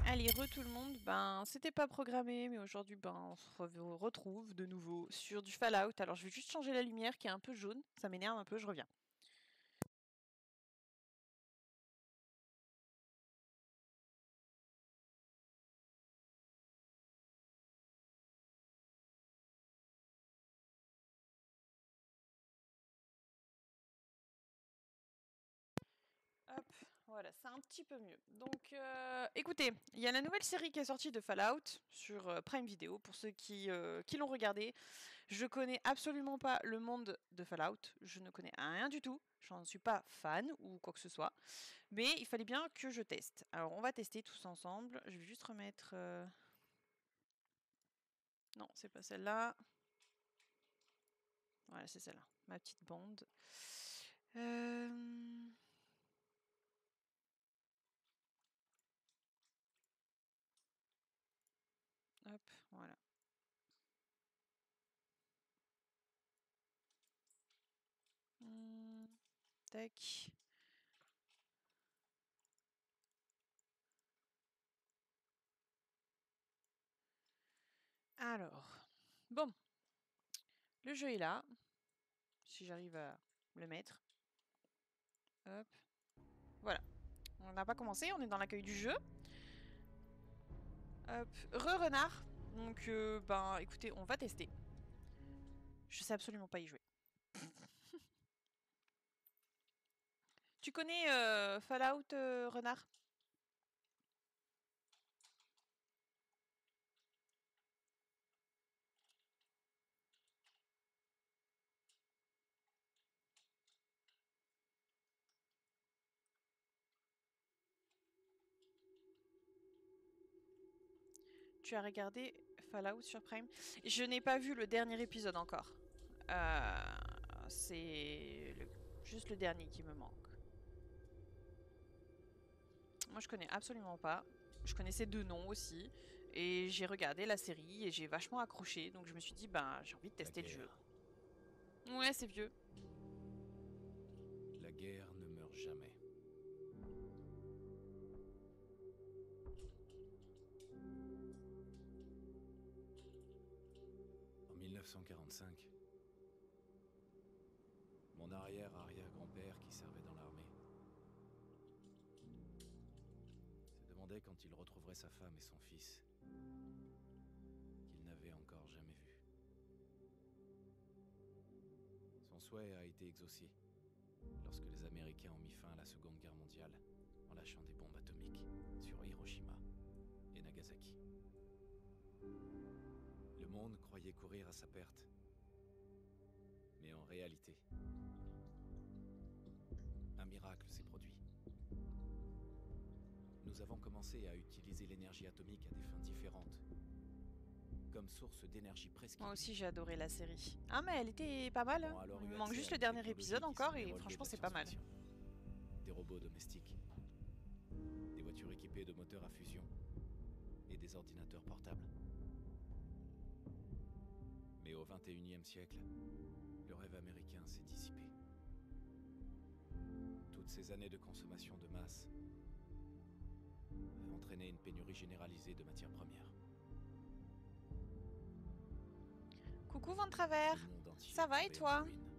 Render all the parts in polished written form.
Allez, tout le monde, ben c'était pas programmé, mais aujourd'hui ben on se retrouve de nouveau sur du Fallout. Alors je vais juste changer la lumière qui est un peu jaune, ça m'énerve un peu, je reviens. Hop, voilà, c'est un petit peu mieux. Donc, écoutez, il y a la nouvelle série qui est sortie de Fallout sur Prime Video. Pour ceux qui l'ont regardé, je connais absolument pas le monde de Fallout. Je ne connais rien du tout. Je n'en suis pas fan ou quoi que ce soit. Mais il fallait bien que je teste. Alors, on va tester tous ensemble. Je vais juste remettre... Non, c'est pas celle-là. Voilà, c'est celle-là. Ma petite bande. Hop, voilà. Tac. Alors, bon. Le jeu est là. Si j'arrive à le mettre. Hop. Voilà. On n'a pas commencé, on est dans l'accueil du jeu. Hop. Renard. Donc, ben, écoutez, on va tester. Je sais absolument pas y jouer. Tu connais Fallout, Renard? Tu as regardé Fallout sur Prime? Je n'ai pas vu le dernier épisode encore. C'est juste le dernier qui me manque. Moi, je connais absolument pas. Je connaissais deux noms aussi. Et j'ai regardé la série et j'ai vachement accroché. Donc je me suis dit, ben, j'ai envie de tester le jeu. Ouais, c'est vieux. La guerre ne meurt jamais. En 1945, mon arrière-arrière-grand-père qui servait dans l'armée se demandait quand il retrouverait sa femme et son fils, qu'il n'avait encore jamais vus. Son souhait a été exaucé lorsque les Américains ont mis fin à la Seconde Guerre mondiale en lâchant des bombes atomiques sur Hiroshima et Nagasaki. Le monde croyait courir à sa perte. Mais en réalité, un miracle s'est produit. Nous avons commencé à utiliser l'énergie atomique à des fins différentes, comme source d'énergie presque Moi aussi, infinie. j'ai adoré la série. Ah, mais elle était pas mal. Nous avons alors Il eu me manque accès juste à le une dernier technologie épisode qui encore semblait et relever franchement, de la c'est pas mal. science-fiction. Des robots domestiques, des voitures équipées de moteurs à fusion et des ordinateurs portables. Mais au XXIe siècle, le rêve américain s'est dissipé. Toutes ces années de consommation de masse avaient entraîné une pénurie généralisée de matières premières. Coucou, Vent de Travers. Le monde entier Ça va et tombait en toi? ruine.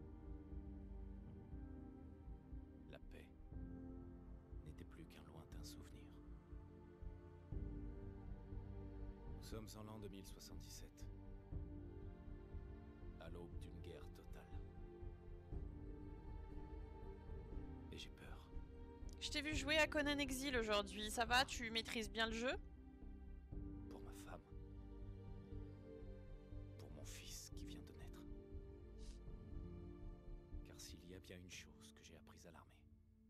La paix n'était plus qu'un lointain souvenir. Nous sommes en l'an 2077, à l'aube d'une guerre totale. Et j'ai peur. Je t'ai vu jouer à Conan Exil aujourd'hui. Ça va? Tu maîtrises bien le jeu? Pour ma femme. Pour mon fils qui vient de naître. Car s'il y a bien une chose que j'ai apprise à l'armée,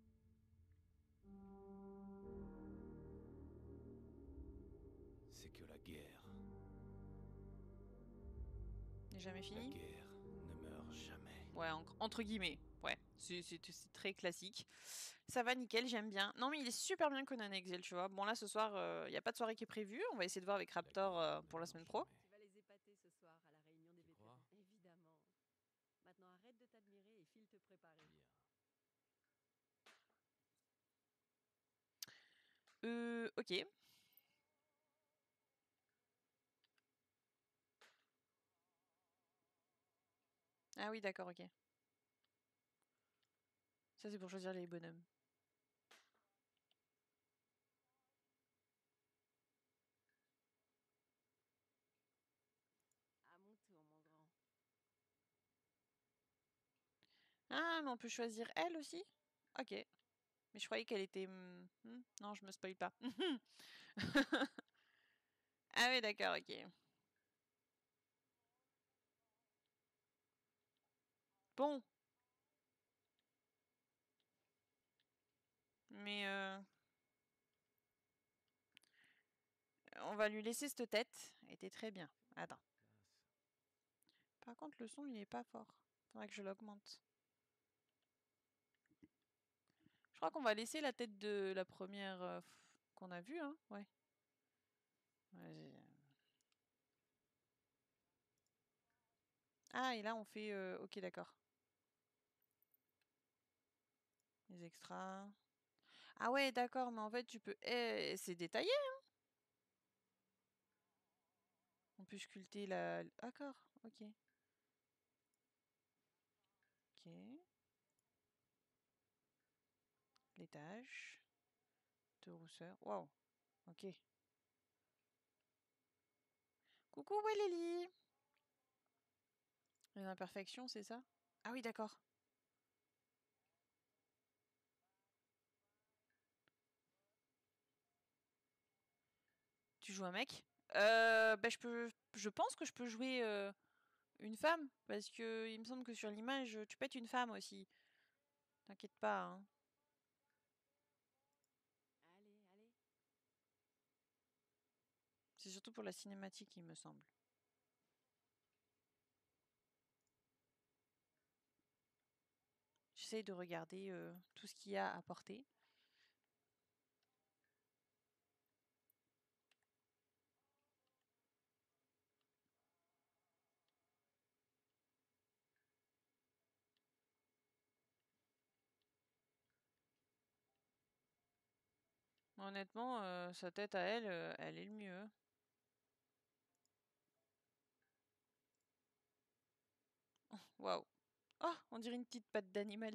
c'est que la guerre... N'est jamais La fini? guerre ne meurt jamais. Ouais, entre guillemets. Ouais, c'est très classique. Ça va nickel, j'aime bien. Non, mais il est super bien Conan Exil, tu vois. Bon, là, ce soir, il n'y a pas de soirée qui est prévue. On va essayer de voir avec Raptor pour la semaine pro. Tu vas les épater ce soir à la réunion des vétérans. Évidemment. Maintenant, arrête de t'admirer et file te préparer. Ok. Ah oui, d'accord, ok. Ça, c'est pour choisir les bonhommes. À mon tour, mon grand. Ah, mais on peut choisir elle aussi? Ok. Mais je croyais qu'elle était... Non, je me spoil pas. Ah oui, d'accord, ok. Bon. Mais on va lui laisser cette tête. Elle était très bien. Attends. Par contre, le son, il est pas fort. Faudrait que je l'augmente. Je crois qu'on va laisser la tête de la première qu'on a vue, hein. Ouais. Ah, et là, on fait... ok, d'accord. Les extras. Ah ouais, d'accord, mais en fait, tu peux... c'est détaillé, hein. On peut sculpter la... D'accord, ok. Ok. L'étage. De rousseur. Waouh. Ok. Coucou, ouais, Lélie. Les imperfections, c'est ça? Ah oui, d'accord. Tu joues un mec? Bah, je pense que je peux jouer une femme, parce que il me semble que sur l'image, tu peux être une femme aussi. T'inquiète pas, hein. Allez, allez. C'est surtout pour la cinématique, il me semble. J'essaye de regarder tout ce qu'il y a à porter. Honnêtement, sa tête à elle, elle est le mieux. Waouh. Oh, on dirait une petite patte d'animal.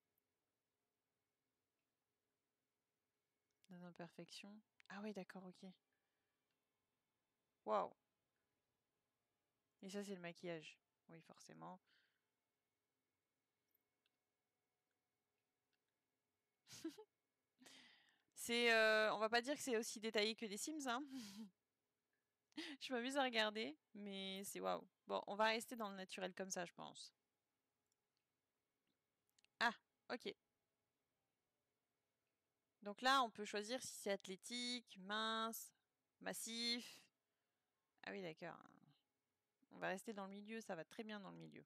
Des imperfections. Ah oui, d'accord, ok. Waouh. Et ça, c'est le maquillage. Oui, forcément. C'est, on va pas dire que c'est aussi détaillé que les Sims, hein. Je m'amuse à regarder, mais c'est waouh. Bon, on va rester dans le naturel comme ça, je pense. Ah, ok. Donc là, on peut choisir si c'est athlétique, mince, massif. Ah oui, d'accord. On va rester dans le milieu, ça va très bien dans le milieu.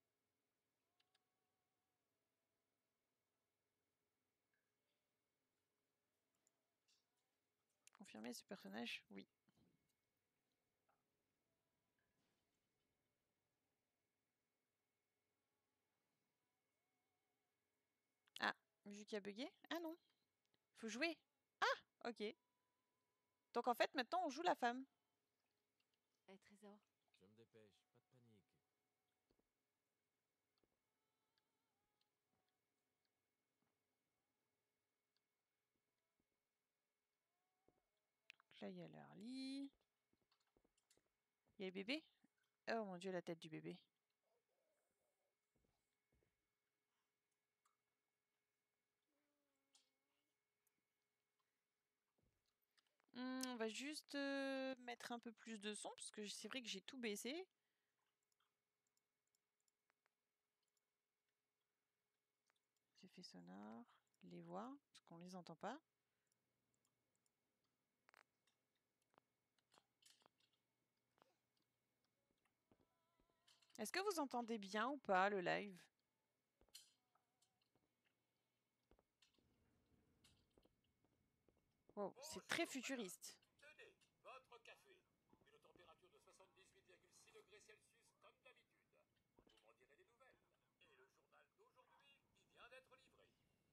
Confirmer ce personnage? Oui. Ah, musique a bugué? Ah non. Faut jouer. Ah, ok. Donc en fait, maintenant, on joue la femme. Trésor. Je me dépêche, pas de panique. Donc là, il y a leur lit. Il y a le bébé. Oh mon dieu, la tête du bébé. On va juste mettre un peu plus de son, parce que c'est vrai que j'ai tout baissé. Effets sonores, les voix, parce qu'on les entend pas. Est-ce que vous entendez bien ou pas le live? Wow, c'est très futuriste. Tenez, votre café. Une température de 78,6 degrés Celsius comme d'habitude. Vous m'en direz des nouvelles. Et le journal d'aujourd'hui, il vient d'être livré.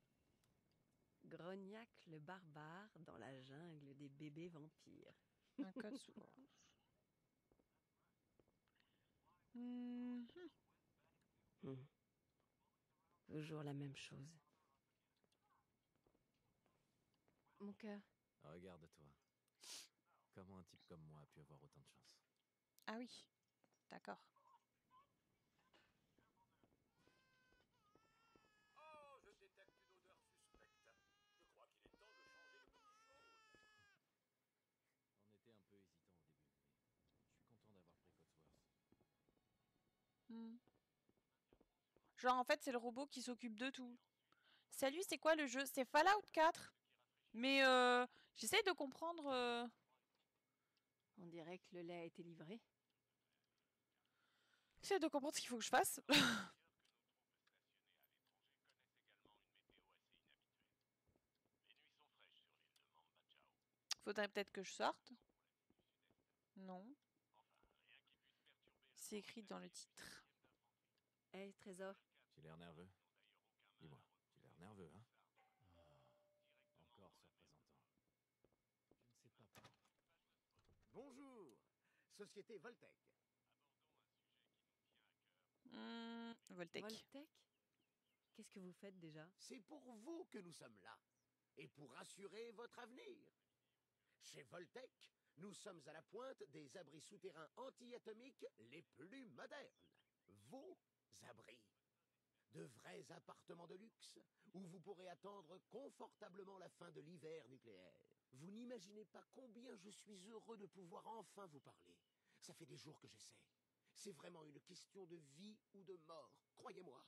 Grognac le barbare dans la jungle des bébés vampires. Un code source. Mhm. Hmm. Toujours la même chose. Mon cœur. Regarde-toi. Comment un type comme moi a pu avoir autant de chance? Ah oui, d'accord. Oh, je détecte une odeur suspecte. Je crois qu'il est temps de changer de petit chaude. On était un peu hésitant au début, mais je suis content d'avoir pris Cotsworth. Hmm. Genre, en fait, c'est le robot qui s'occupe de tout. Salut, c'est quoi le jeu? C'est Fallout 4. Mais j'essaye de comprendre. On dirait que le lait a été livré. J'essaie de comprendre ce qu'il faut que je fasse. Faudrait peut-être que je sorte. Non. C'est écrit dans le titre. Hé, Trésor. J'ai l'air nerveux. Dis-moi, j'ai l'air nerveux, hein? Ah, encore ce représentant. Je ne sais pas pourquoi. Bonjour, Société Voltec. Voltec. Voltec? Qu'est-ce que vous faites déjà? C'est pour vous que nous sommes là, et pour assurer votre avenir. Chez Voltec, nous sommes à la pointe des abris souterrains anti-atomiques les plus modernes. Vos abris. De vrais appartements de luxe, où vous pourrez attendre confortablement la fin de l'hiver nucléaire. Vous n'imaginez pas combien je suis heureux de pouvoir enfin vous parler. Ça fait des jours que j'essaie. C'est vraiment une question de vie ou de mort, croyez-moi.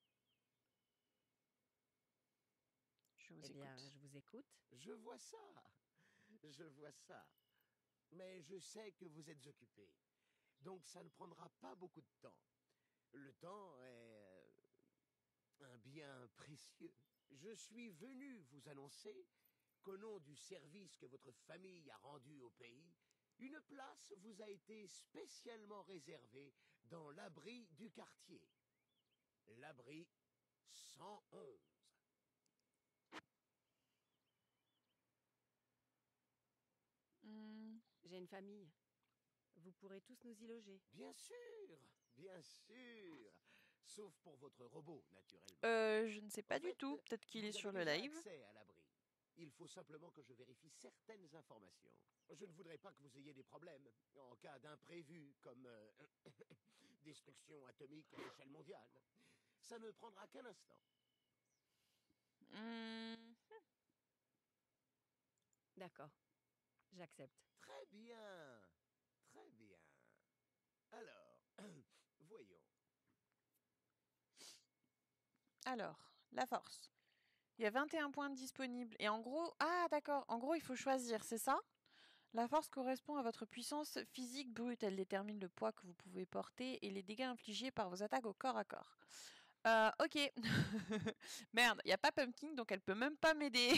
Je vous Eh bien, écoute. je vous écoute. Je vois ça. Je vois ça. Mais je sais que vous êtes occupé. Donc ça ne prendra pas beaucoup de temps. Le temps est un bien précieux. Je suis venu vous annoncer qu'au nom du service que votre famille a rendu au pays, une place vous a été spécialement réservée dans l'abri du quartier. L'abri 111. Hmm. J'ai une famille. Vous pourrez tous nous y loger. Bien sûr, bien sûr. Sauf pour votre robot, naturellement. Je ne sais pas En du fait, tout. Peut-être qu'il est vous sur avez le déjà live. accès à l'abri. Il faut simplement que je vérifie certaines informations. Je ne voudrais pas que vous ayez des problèmes en cas d'imprévu, comme destruction atomique à l'échelle mondiale. Ça ne prendra qu'un instant. Hmm. D'accord. J'accepte. Très bien, très bien. Alors, voyons. Alors, la force. Il y a 21 points disponibles. Et en gros... Ah, d'accord. En gros, il faut choisir, c'est ça? La force correspond à votre puissance physique brute. Elle détermine le poids que vous pouvez porter et les dégâts infligés par vos attaques au corps à corps. Ok. Merde, il n'y a pas Pumpkin, donc elle peut même pas m'aider.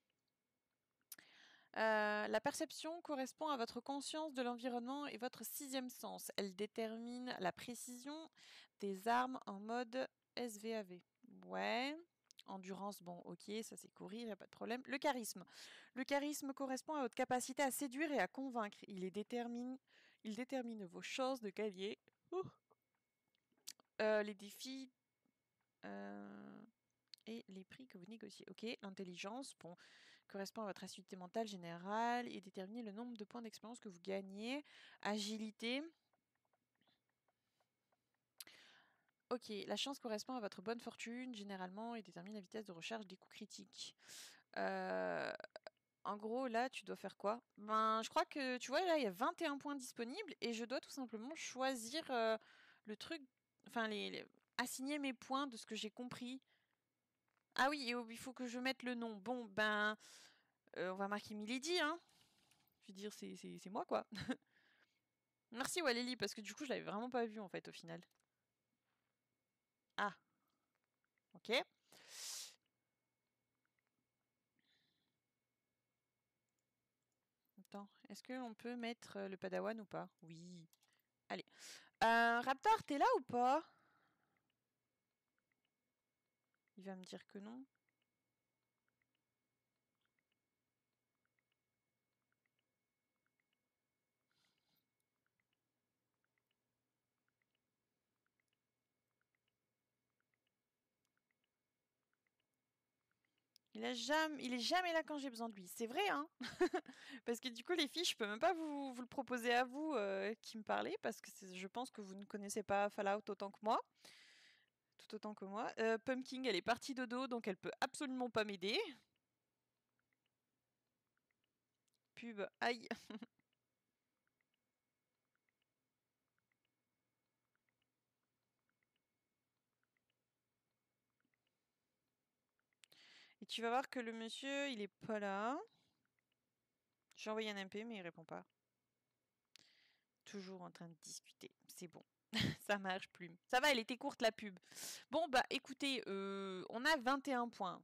La perception correspond à votre conscience de l'environnement et votre sixième sens. Elle détermine la précision des armes en mode SVAV. Ouais. Endurance, bon, ok, ça c'est courir, y a pas de problème. Le charisme. Le charisme correspond à votre capacité à séduire et à convaincre. Il détermine vos chances de gagner. Les défis et les prix que vous négociez. Ok, l'intelligence, bon, correspond à votre acuité mentale générale et détermine le nombre de points d'expérience que vous gagnez. Agilité. Ok, la chance correspond à votre bonne fortune généralement et détermine la vitesse de recharge des coups critiques. En gros, là, tu dois faire quoi? Ben, je crois que, tu vois, là, il y a 21 points disponibles et je dois tout simplement choisir le truc, enfin, assigner mes points de ce que j'ai compris. Ah oui, et il faut que je mette le nom. Bon, ben, on va marquer Milady, hein. Je veux dire, c'est moi, quoi. Merci, Walélie, parce que du coup, je l'avais vraiment pas vu, en fait, au final. Ah. Ok. Attends, est-ce qu'on peut mettre le padawan ou pas? Oui. Allez. Raptor, t'es là ou pas? Il va me dire que non. Il est jamais là quand j'ai besoin de lui. C'est vrai, hein. Parce que du coup, les filles, je peux même pas vous le proposer à vous qui me parlez, parce que je pense que vous ne connaissez pas Fallout autant que moi. Tout autant que moi. Pumpkin, elle est partie dodo, donc elle peut absolument pas m'aider. Pub, aïe. Et tu vas voir que le monsieur, il est pas là. J'ai envoyé un MP, mais il répond pas. Toujours en train de discuter. C'est bon. Ça marche plus. Ça va, elle était courte la pub. Bon, bah écoutez, on a 21 points.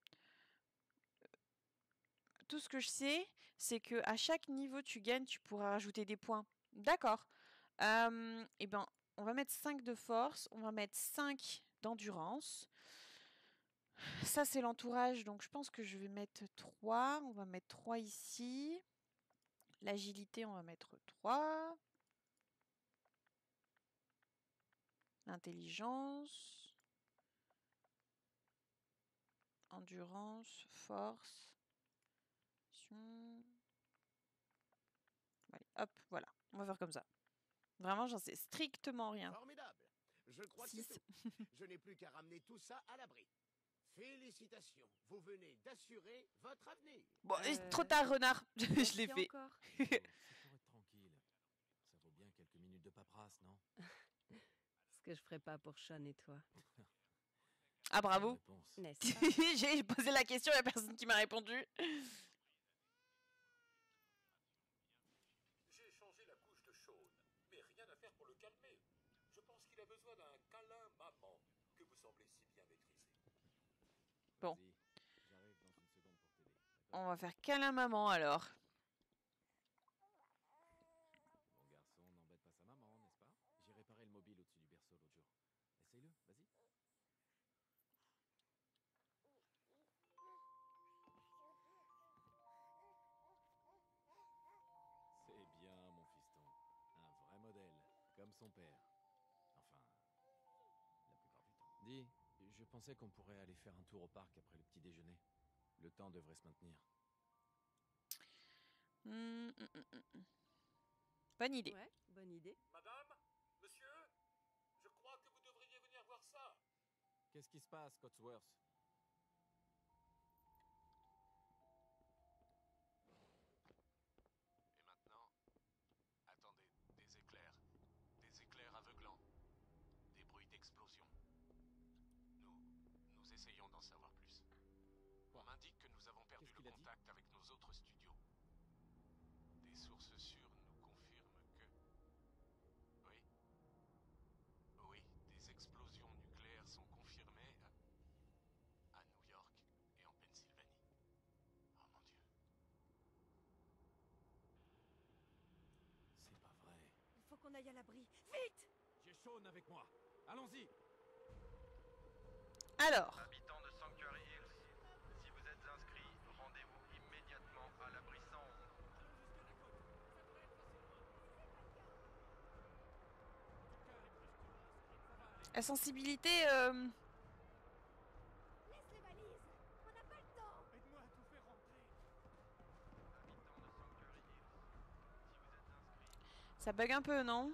Tout ce que je sais, c'est que à chaque niveau tu gagnes, tu pourras rajouter des points. D'accord. Et ben, on va mettre 5 de force, on va mettre 5 d'endurance. Ça, c'est l'entourage, donc je pense que je vais mettre 3. On va mettre 3 ici. L'agilité, on va mettre 3. L'intelligence. Endurance, force. Allez, hop, voilà. On va faire comme ça. Vraiment, j'en sais strictement rien. Formidable. Je crois que c'est 6. tout. Je n'ai plus qu'à ramener tout ça à l'abri. Félicitations. Vous venez d'assurer votre avenir. Bon, trop tard, renard. Je Merci l'ai fait. encore. C'est pour être tranquille. Ça vaut bien quelques minutes de paperasse, non? Ce que je ferais pas pour Sean et toi. Ah, bravo. Réponse. N'est-ce pas? J'ai posé la question, il n'y a personne qui m'a répondu. J'ai changé la couche de Sean, mais rien à faire pour le calmer. Je pense qu'il a besoin d'un câlin maman que vous semblez si bien maîtriser. Bon. Vas-y, j'arrive dans une seconde pour t'aider. On va faire câlin maman alors. Bon garçon, n'embête pas sa maman, n'est-ce pas? J'ai réparé le mobile au-dessus du berceau l'autre jour. Essaye-le, vas-y. C'est bien, mon fiston. Un vrai modèle, comme son père. Enfin, la plupart du temps. Dis, je pensais qu'on pourrait aller faire un tour au parc après le petit déjeuner. Le temps devrait se maintenir. Bonne idée. Ouais, bonne idée. Madame, monsieur, je crois que vous devriez venir voir ça. Qu'est-ce qui se passe, Cotsworth? Et maintenant, attendez, des éclairs. Des éclairs aveuglants. Des bruits d'explosion. Nous essayons d'en savoir plus. On m'indique que nous avons perdu Qu'est-ce le qu'il a dit? contact avec nos autres studios. Des sources sûres nous confirment que... Oui. Oui, des explosions nucléaires sont confirmées à New York et en Pennsylvanie. Oh mon Dieu. C'est pas vrai. Il faut qu'on aille à l'abri. Vite! J'ai Sean avec moi. Allons-y. Alors, Habitants de Sanctuary Hills, si vous êtes inscrits, rendez-vous immédiatement à l'abri 111. la sensibilité... Laisse les valises! On n'a pas le temps! Habitants de Sanctuary Hills, si vous êtes inscrits, Ça bug un peu, non?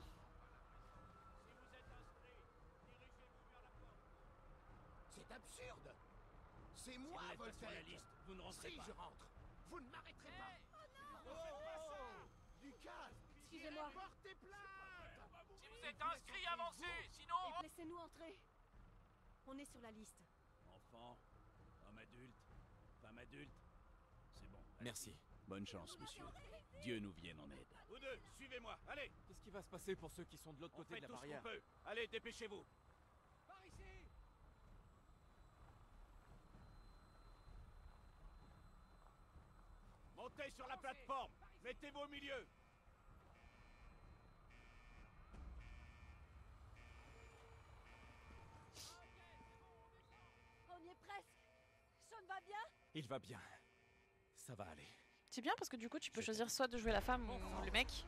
C'est absurde. C'est moi, Voltaire. Vous ne rentrez pas. Si je rentre, vous ne m'arrêterez pas. Oh, du calme. Excusez-moi. Portez plainte. Si vous êtes inscrit, avancez, sinon... Laissez-nous entrer. On est sur la liste. Enfant, homme adulte, femme adulte, c'est bon. Merci. Bonne chance, monsieur. Dieu nous vienne en aide. Vous deux, suivez-moi, allez! Qu'est-ce qui va se passer pour ceux qui sont de l'autre On côté fait de la tout ce qu'on barrière? peut. Allez, dépêchez-vous. Par ici. Montez sur la plateforme. Mettez-vous au milieu. On y est presque. Sean va bien? Il va bien. Ça va aller. C'est bien parce que du coup, tu peux Je choisir soit de jouer la femme ou le mec.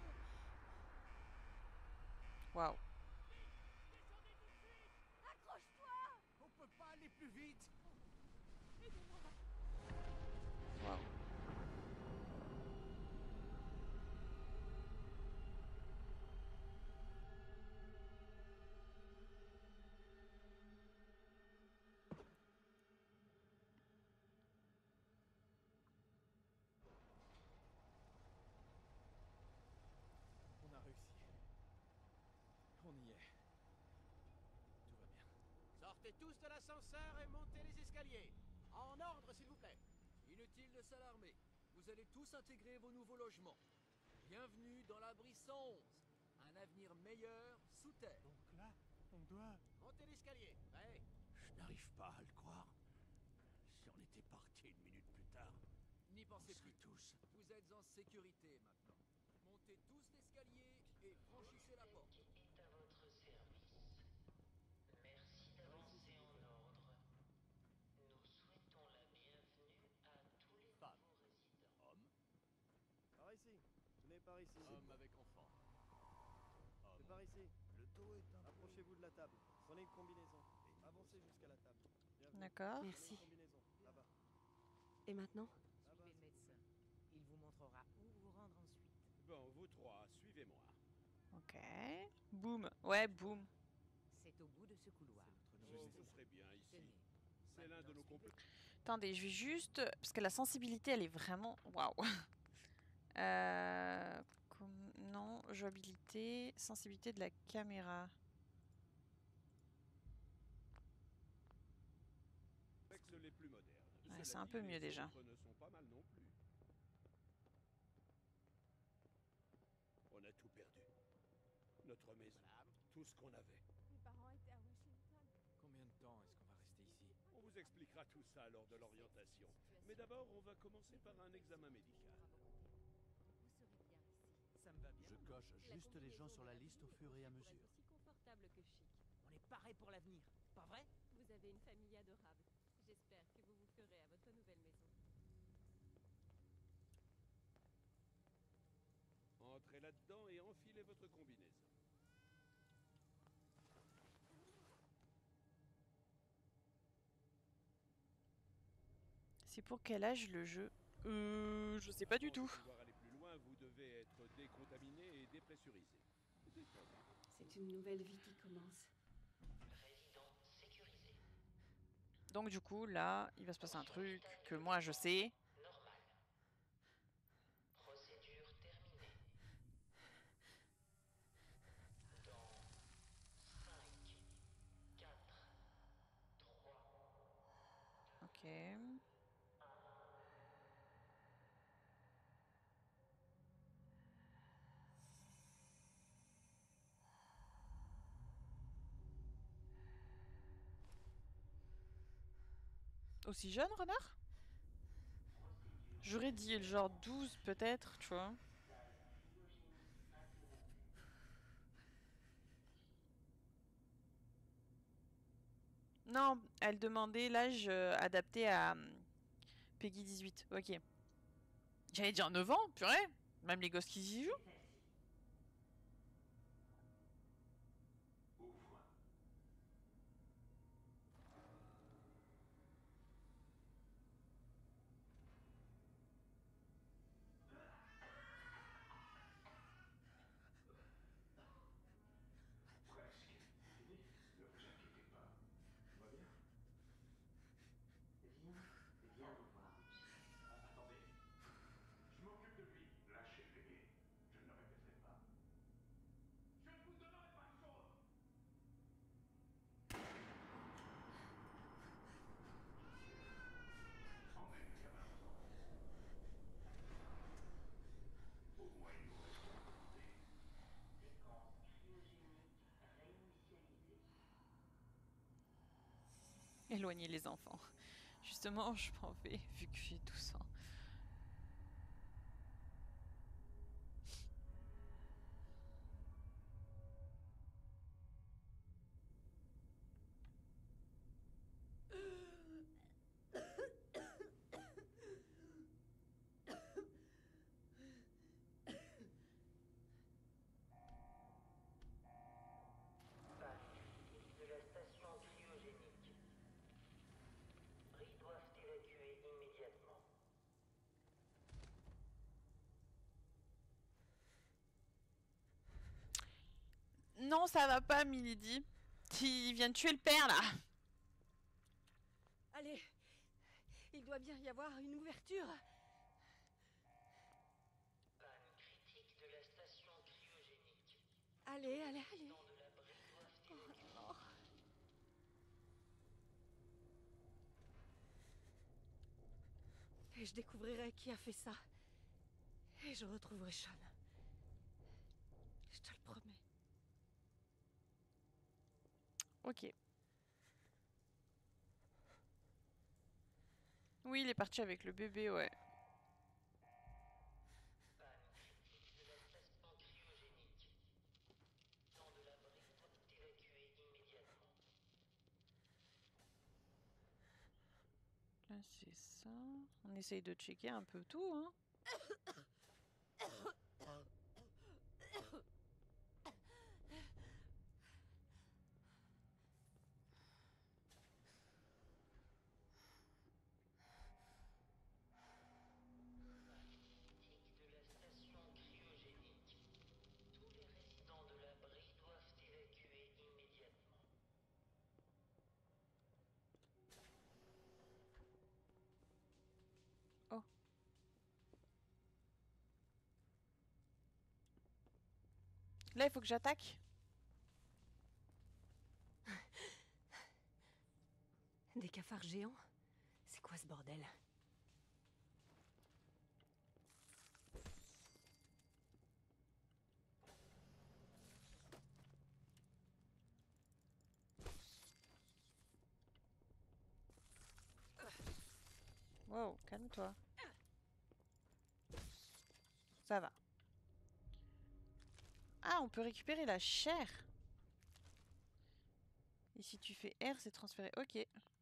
Waouh. Accroche-toi! On peut pas aller plus vite. Sortez tous de l'ascenseur et montez les escaliers. En ordre, s'il vous plaît. Inutile de s'alarmer. Vous allez tous intégrer vos nouveaux logements. Bienvenue dans l'abri 111. Un avenir meilleur sous terre. Donc là, on doit... Montez l'escalier. Ouais. Je n'arrive pas à le croire. Si on était parti une minute plus tard, N'y on pensez serait plus. tous... Vous êtes en sécurité maintenant. Montez tous l'escalier et franchissez la porte. Est à votre service. Merci d'avancer en ordre. Nous souhaitons la bienvenue à tous les Femme. nouveaux résidents. Homme. Par ici. Venez par ici. Homme avec enfant. C'est par ici. Le dos est un... Approchez-vous de la table. Prenez une combinaison. Avancez jusqu'à la table. Bienvenue. D'accord. Prenez Merci. une combinaison. Là-bas. Et maintenant? Là-bas. Suivez le médecin. Il vous montrera où vous rendre ensuite. Bon, vous trois, suivez-moi. Ok. Boum. Ouais, boum. C'est au bout de ce couloir. Oh, vous serez bien ici. Tenez. C'est l'un de nos Maintenant, suivez- compétents. Attendez, je vais juste... Parce que la sensibilité, elle est vraiment... Waouh. Non, jouabilité, sensibilité de la caméra. Avec les plus modernes. Ouais, Cela c'est un dit, peu mieux les déjà. autres ne sont pas mal non plus. On a tout perdu. Notre maison, tout ce qu'on avait. Mes parents étaient à Washington. Combien de temps est-ce qu'on va rester ici? On vous expliquera tout ça lors de l'orientation. Mais d'abord, on va commencer par un examen médical. Vous serez bien ici. Ça me va bien. Je coche juste les gens sur la liste au fur et à mesure. Aussi confortable que chic. On est paré pour l'avenir. Pas vrai? Vous avez une famille adorable. J'espère que vous vous ferez à votre nouvelle maison. Entrez là-dedans et enfilez votre combinaison. C'est pour quel âge le jeu? Je sais pas du Avant de tout. pouvoir aller plus loin, vous devez être décontaminé et dépressurisé. Détendez. C'est une nouvelle vie qui commence. Résident sécurisé. Donc du coup, là, il va se passer un truc que moi je sais. Normal. Procédure terminée. Dans 5, 4, 3, Ok. Aussi jeune, renard? J'aurais dit genre 12 peut-être, tu vois. Non, elle demandait l'âge adapté à Peggy 18. Ok. J'allais dire 9 ans, purée. Même les gosses qui y jouent. Éloigner les enfants. Justement, je m'en vais vu que j'ai 12 ans. panne critique de la station cryogénique. Bris doivent évacuer immédiatement. Non, ça va pas, Milady. Il vient de tuer le père, là. Allez, il doit bien y avoir une ouverture. Panne critique de la station cryogénique. Allez, allez, Les allez. résidents de l'abri doivent évacuer. je découvrirai qui a fait ça. Et je retrouverai Sean. Je te le promets. Ok. Oui, il est parti avec le bébé, ouais. Là, c'est ça. On essaye de checker un peu tout, hein. Oh. Là, il faut que j'attaque. Des cafards géants? C'est quoi ce bordel? Wow, calme-toi. Ça va. Ah, on peut récupérer la chair. Et si tu fais R, c'est transféré. Ok.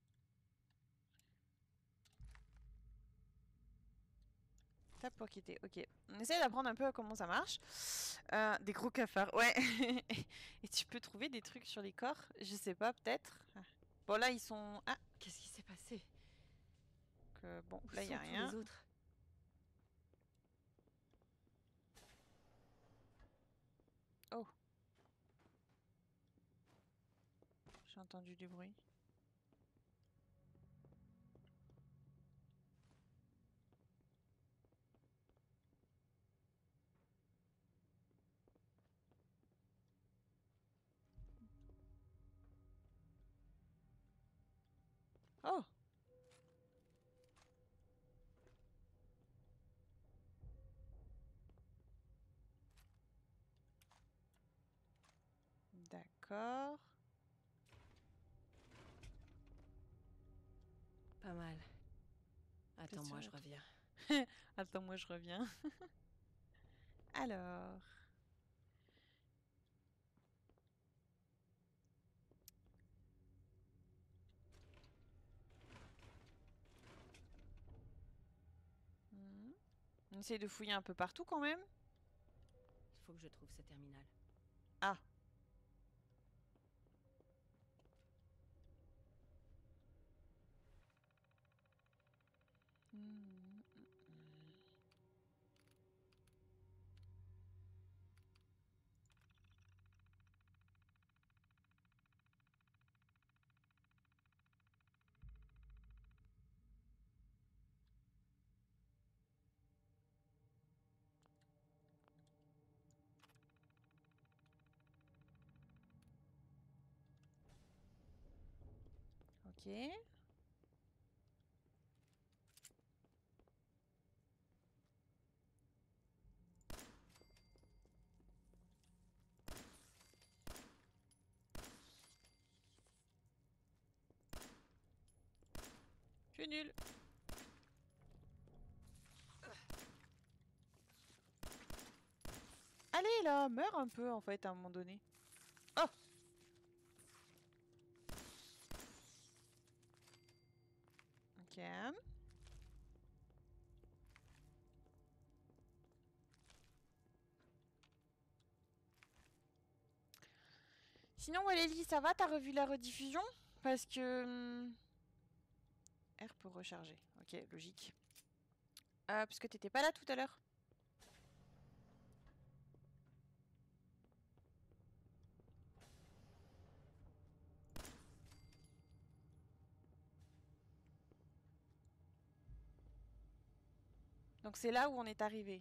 Tape pour quitter. Ok. On essaye d'apprendre un peu comment ça marche. Des gros cafards. Ouais. Et tu peux trouver des trucs sur les corps. Je sais pas, peut-être. Bon, là, ils sont... Ah. Qu'est-ce qui s'est passé? Bon, Où là, il n'y a sont tous rien. les autres? Oh. J'ai entendu du bruit. Oh. D'accord. Pas mal. Attends-moi, je reviens. Attends-moi, je reviens. Alors... On essaye de fouiller un peu partout quand même. Il faut que je trouve ce terminal. Ah. Ok. Je suis nul. Allez là, meurs un peu en fait à un moment donné. Oh. Ok. Sinon Walélie, ça va? T'as revu la rediffusion? Parce que... R pour recharger. Ok, logique. Parce que t'étais pas là tout à l'heure. Donc c'est là où on est arrivé.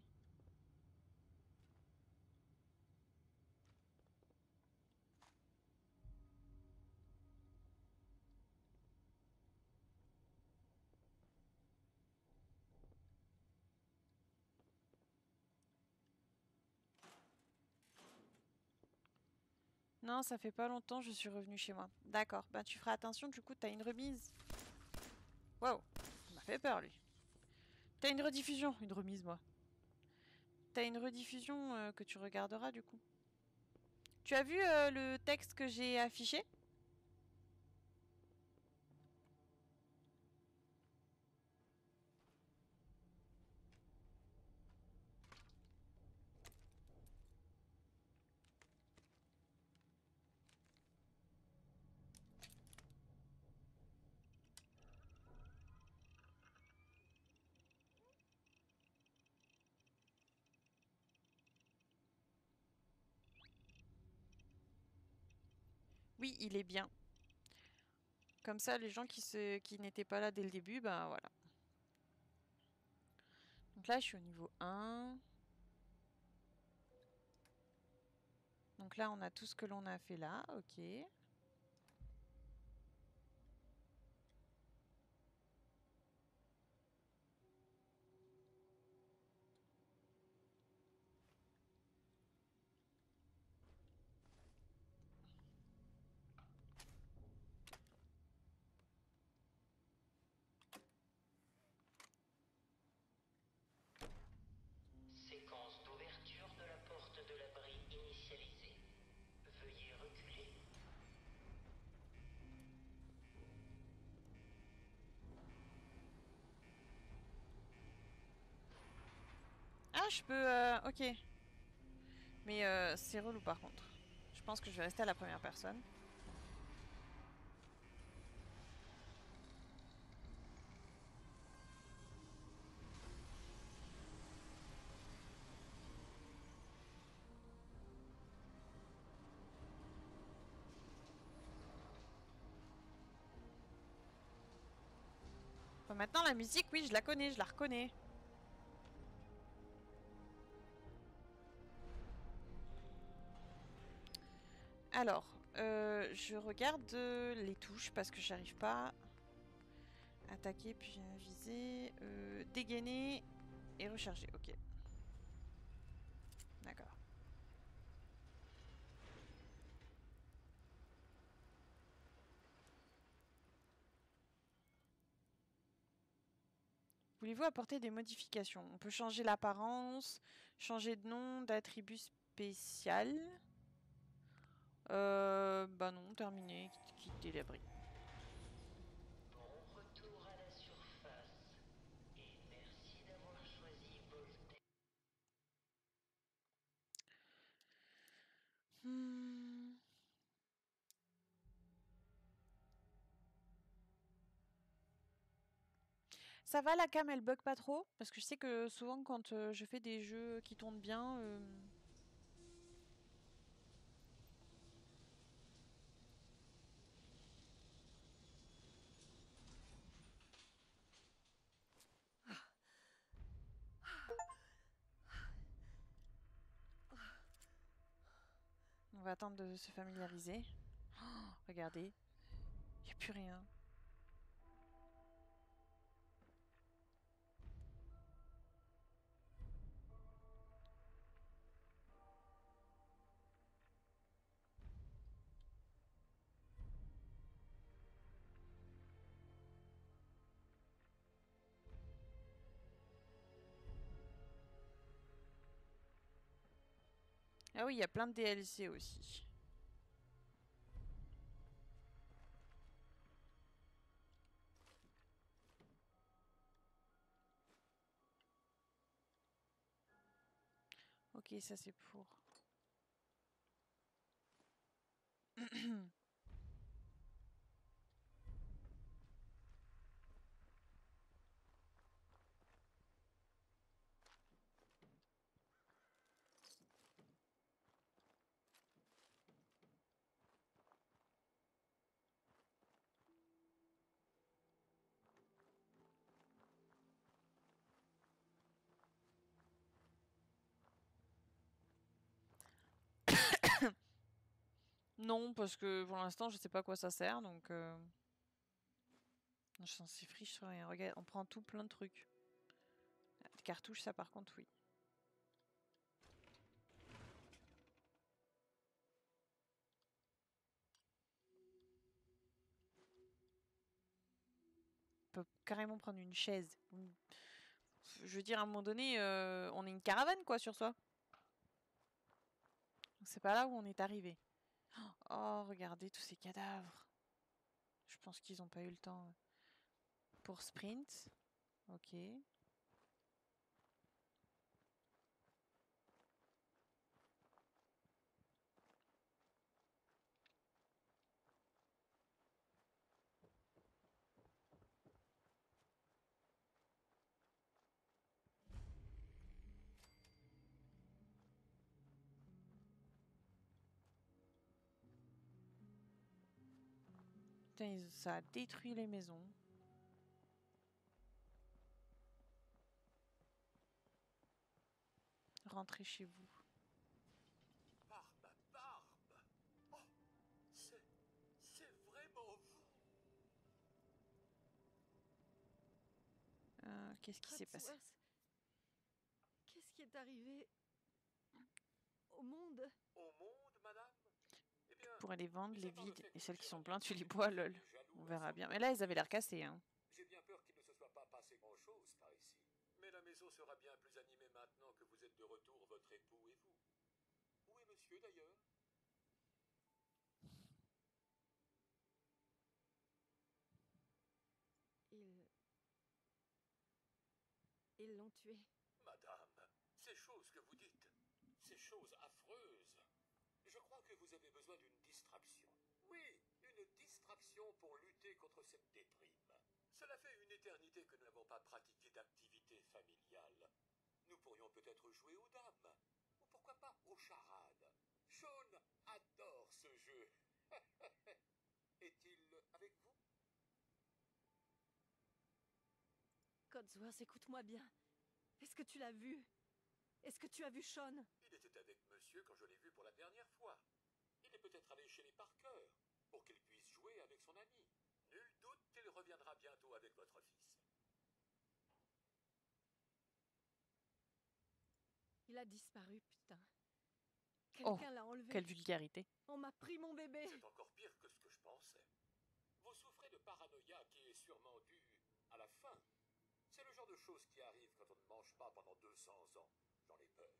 Non, ça fait pas longtemps, je suis revenue chez moi. D'accord, bah tu feras attention, du coup t'as une remise. Waouh, il m'a fait peur lui. T'as une rediffusion, une remise moi. T'as une rediffusion que tu regarderas du coup. Tu as vu le texte que j'ai affiché? Oui, il est bien. Comme ça, les gens qui n'étaient pas là dès le début, ben voilà. Donc là, je suis au niveau 1. Donc là, on a tout ce que l'on a fait là, ok. Séquence d'ouverture de la porte de l'abri initialisée. Veuillez reculer. Ah, je peux... ok. Mais c'est relou par contre. Je pense que je vais rester à la première personne. Bon, maintenant, la musique, oui, je la connais, je la reconnais. Alors, je regarde les touches parce que j'arrive pas. Attaquer puis viser, dégainer et recharger. Ok. D'accord. Voulez-vous apporter des modifications? On peut changer l'apparence, changer de nom, d'attribut spécial. Bah non, terminé. Quitter l'abri. Bon retour à la surface. Et merci d'avoir choisi Voltaire. Ça va, la cam, elle bug pas trop? Parce que je sais que souvent, quand je fais des jeux qui tournent bien... On va attendre de se familiariser. Oh, regardez. Il n'y a plus rien. Ah oui, il y a plein de DLC aussi. Ok, ça c'est pour... Non, parce que pour l'instant, je sais pas à quoi ça sert, donc... Je suis censée friche sur rien. Regarde, on prend tout plein de trucs. Des cartouches, ça par contre, oui. peut carrément prendre une chaise. Je veux dire, à un moment donné, on est une caravane, quoi, sur soi. C'est pas là où on est arrivé. Oh, regardez tous ces cadavres. Je pense qu'ils n'ont pas eu le temps. Pour sprint. Ok. Putain, ça a détruit les maisons. Rentrez chez vous. Barbe. Oh, c'est vraiment vous. Qu'est-ce qui s'est passé? Qu'est-ce qui est arrivé au monde? Au monde, madame? Eh bien, Pour aller vendre les vides et celles qui sont pleines, tu les bois, lol. On verra bien. Mais là, elles avaient l'air cassées, hein. j'ai bien peur qu'il ne se soit pas passé grand-chose par ici. Mais la maison sera bien plus animée maintenant que vous êtes de retour, votre époux et vous. Où est monsieur, d'ailleurs? Ils l'ont tué. Madame, ces choses que vous dites, ces choses affreuses, je crois que vous avez besoin d'une distraction. Oui, une distraction pour lutter contre cette déprime. Cela fait une éternité que nous n'avons pas pratiqué d'activité familiale. Nous pourrions peut-être jouer aux dames, ou pourquoi pas aux charades. Sean adore ce jeu. Est-il avec vous? Codsworth, écoute-moi bien. Est-ce que tu l'as vu? Est-ce que tu as vu Sean? Il était avec monsieur quand je l'ai vu pour la dernière fois. Il est peut-être allé chez les Parker pour qu'il puisse jouer avec son ami. Nul doute qu'il reviendra bientôt avec votre fils. Il a disparu, putain. Oh, Quelqu'un l'a enlevé. quelle vulgarité. On m'a pris mon bébé. C'est encore pire que ce que je pensais. Vous souffrez de paranoïa qui est sûrement due à la faim. C'est le genre de choses qui arrive quand on ne mange pas pendant 200 ans. J'en ai peur.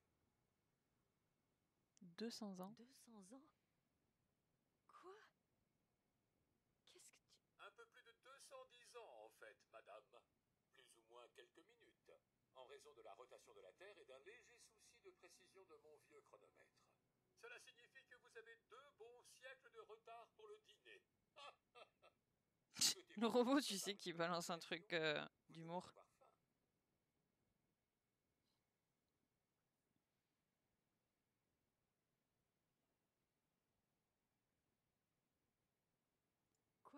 200 ans? 200 ans? Quoi? Qu'est-ce que tu... Un peu plus de 210 ans, en fait, madame. Plus ou moins quelques minutes. En raison de la rotation de la Terre et d'un léger souci de précision de mon vieux chronomètre. Cela signifie que vous avez 2 bons siècles de retard pour le dîner. Le robot, tu sais, qui balance un truc d'humour. Quoi?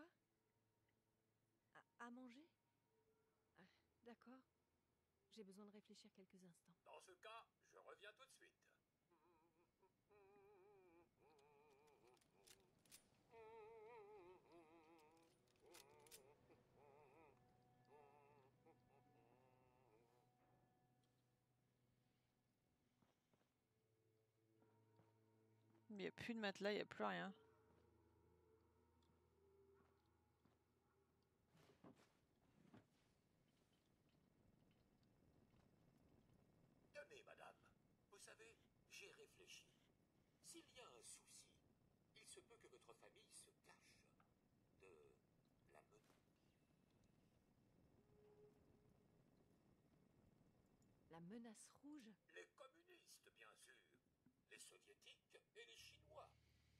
À manger? Ah, d'accord. J'ai besoin de réfléchir quelques instants. Dans ce cas, je reviens tout de suite. Il n'y a plus de matelas, il n'y a plus rien. Tenez, madame. Vous savez, j'ai réfléchi. S'il y a un souci, il se peut que votre famille se cache de la menace. La menace rouge? Les communistes, bien sûr. Les soviétiques et les chinois.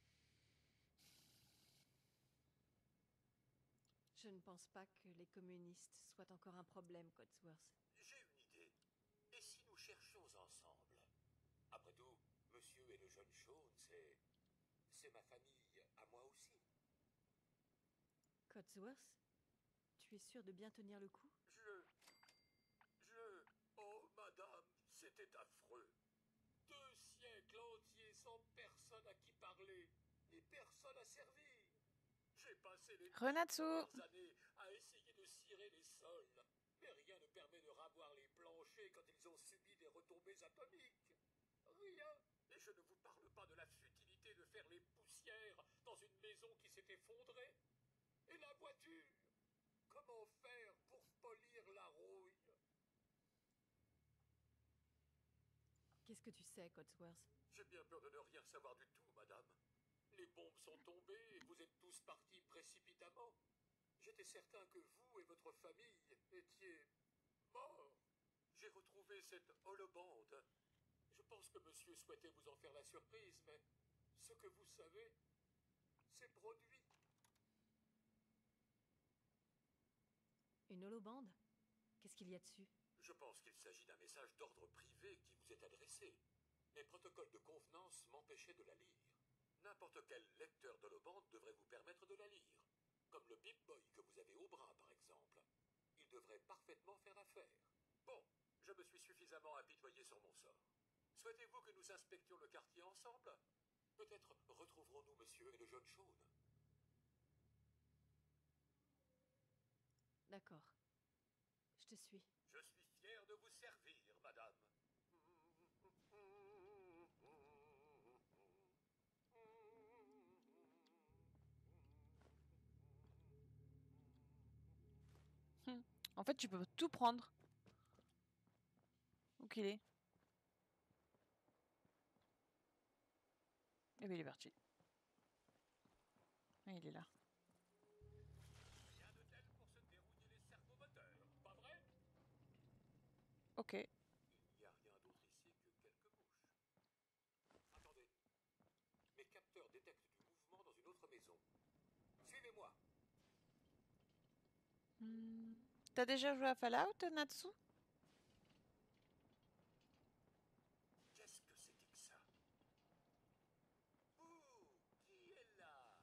Je ne pense pas que les communistes soient encore un problème, Codsworth. J'ai une idée. Et si nous cherchions ensemble? Après tout, monsieur et le jeune Sean, c'est ma famille à moi aussi. Codsworth, tu es sûr de bien tenir le coup? Oh, madame, c'était affreux. 2 siècles entiers sans personne à qui parler et personne à servir. J'ai passé les Renatsu dernières années à essayer de cirer les sols, mais rien ne permet de ravoir les planchers quand ils ont subi des retombées atomiques. Rien. Et je ne vous parle pas de la futilité de faire les poussières dans une maison qui s'est effondrée. Et la voiture? Comment faire pour polir la rouille. Qu'est-ce que tu sais, Codsworth? J'ai bien peur de ne rien savoir du tout, madame. Les bombes sont tombées et vous êtes tous partis précipitamment. J'étais certain que vous et votre famille étiez morts. J'ai retrouvé cette holobande. Je pense que monsieur souhaitait vous en faire la surprise, mais ce que vous savez, c'est produit. Une holobande? Qu'est-ce qu'il y a dessus? Je pense qu'il s'agit d'un message d'ordre privé qui vous est adressé. Mes protocoles de convenance m'empêchaient de la lire. N'importe quel lecteur d'holobande devrait vous permettre de la lire. Comme le Pip-Boy que vous avez au bras, par exemple. Il devrait parfaitement faire l'affaire. Bon, je me suis suffisamment apitoyé sur mon sort. Souhaitez-vous que nous inspections le quartier ensemble? Peut-être retrouverons-nous monsieur et le jeune Sean. D'accord. Je te suis. Je suis fier de vous servir, madame. En fait, tu peux tout prendre. Où qu'il est. Eh bien, il est parti. Ah, il est là. Rien de tel pour se dérouiller les servomoteurs, pas vrai? Ok. Il n'y a rien d'autre ici que quelques mouches. Attendez. Mes capteurs détectent du mouvement dans une autre maison. Suivez-moi. T'as déjà joué à Fallout, Natsu? Qu'est-ce que c'était que ça? Ouh, qui est là?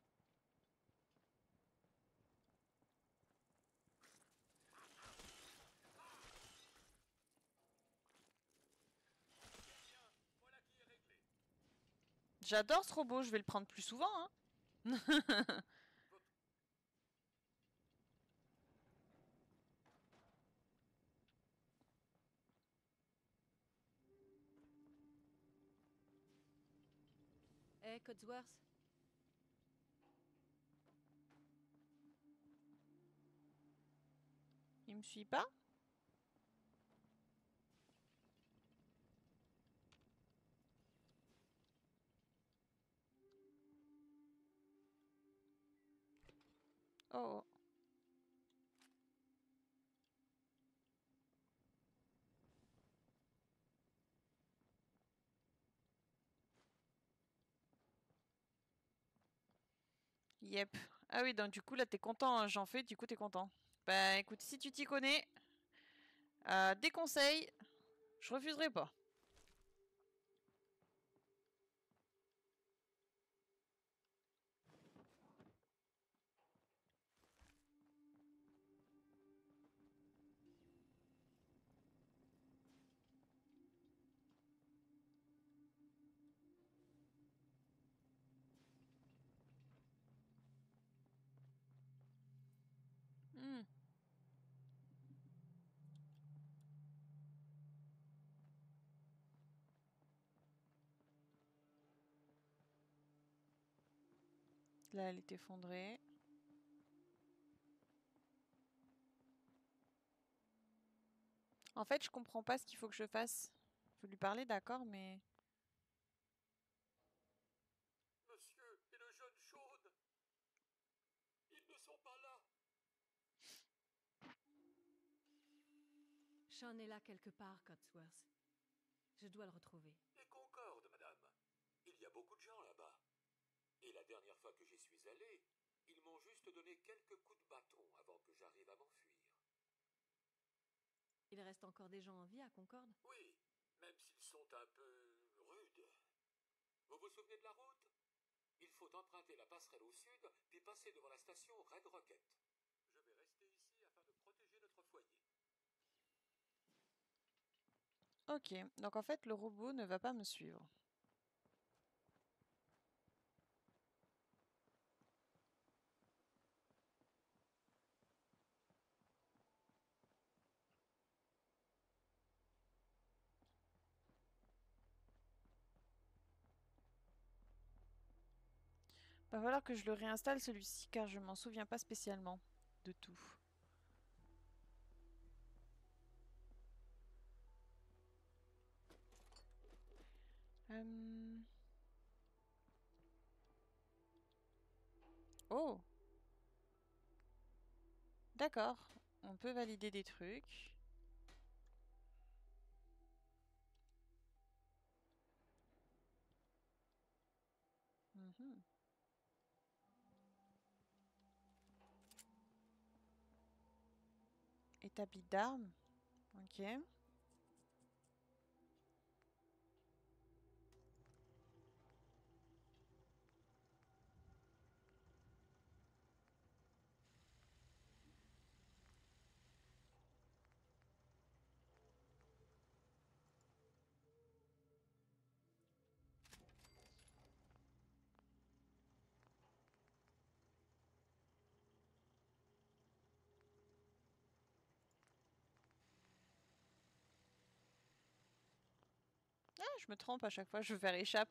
Bien, voilà qui est réglé. J'adore ce robot, je vais le prendre plus souvent, hein. Hé, Codsworth? Il me suit pas? Oh. Yep. Ah oui, donc du coup, là, t'es content, hein, j'en fais, du coup, t'es content. Bah écoute, si tu t'y connais, des conseils, je refuserai pas. Hmm. Là, elle est effondrée. En fait, je comprends pas ce qu'il faut que je fasse. Faut lui parler, d'accord, mais... Monsieur et le jeune Sean. Ils ne sont pas là. Sean est là quelque part, Codsworth. Je dois le retrouver. Et Concorde, madame. Il y a beaucoup de gens là-bas. Et la dernière fois que j'y suis allé, ils m'ont juste donné quelques coups de bâton avant que j'arrive à m'enfuir. Il reste encore des gens en vie à Concorde? Oui, même s'ils sont un peu rudes. Vous vous souvenez de la route? Il faut emprunter la passerelle au sud, puis passer devant la station Red Rocket. Je vais rester ici afin de protéger notre foyer. Ok, donc en fait, le robot ne va pas me suivre. Va falloir que je le réinstalle celui-ci car je m'en souviens pas spécialement de tout. Oh. D'accord. On peut valider des trucs. Mhm. Établi d'armes. Ok. Ah, je me trompe à chaque fois, je veux faire échappe.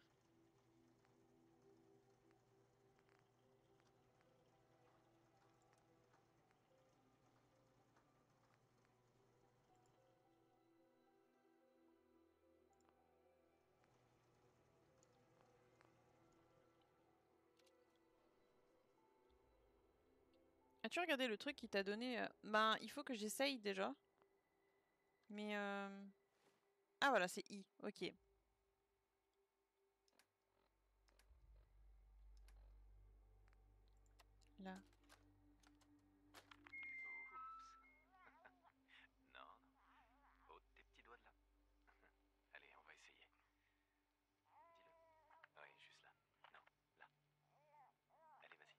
As-tu regardé le truc qui t'a donné Ben, il faut que j'essaye déjà. Mais ah voilà, c'est I. Ok. Là. Non, non. Ôte tes petits doigts de là. Allez, on va essayer. Dis-le. Oui, juste là. Non, là. Allez, vas-y.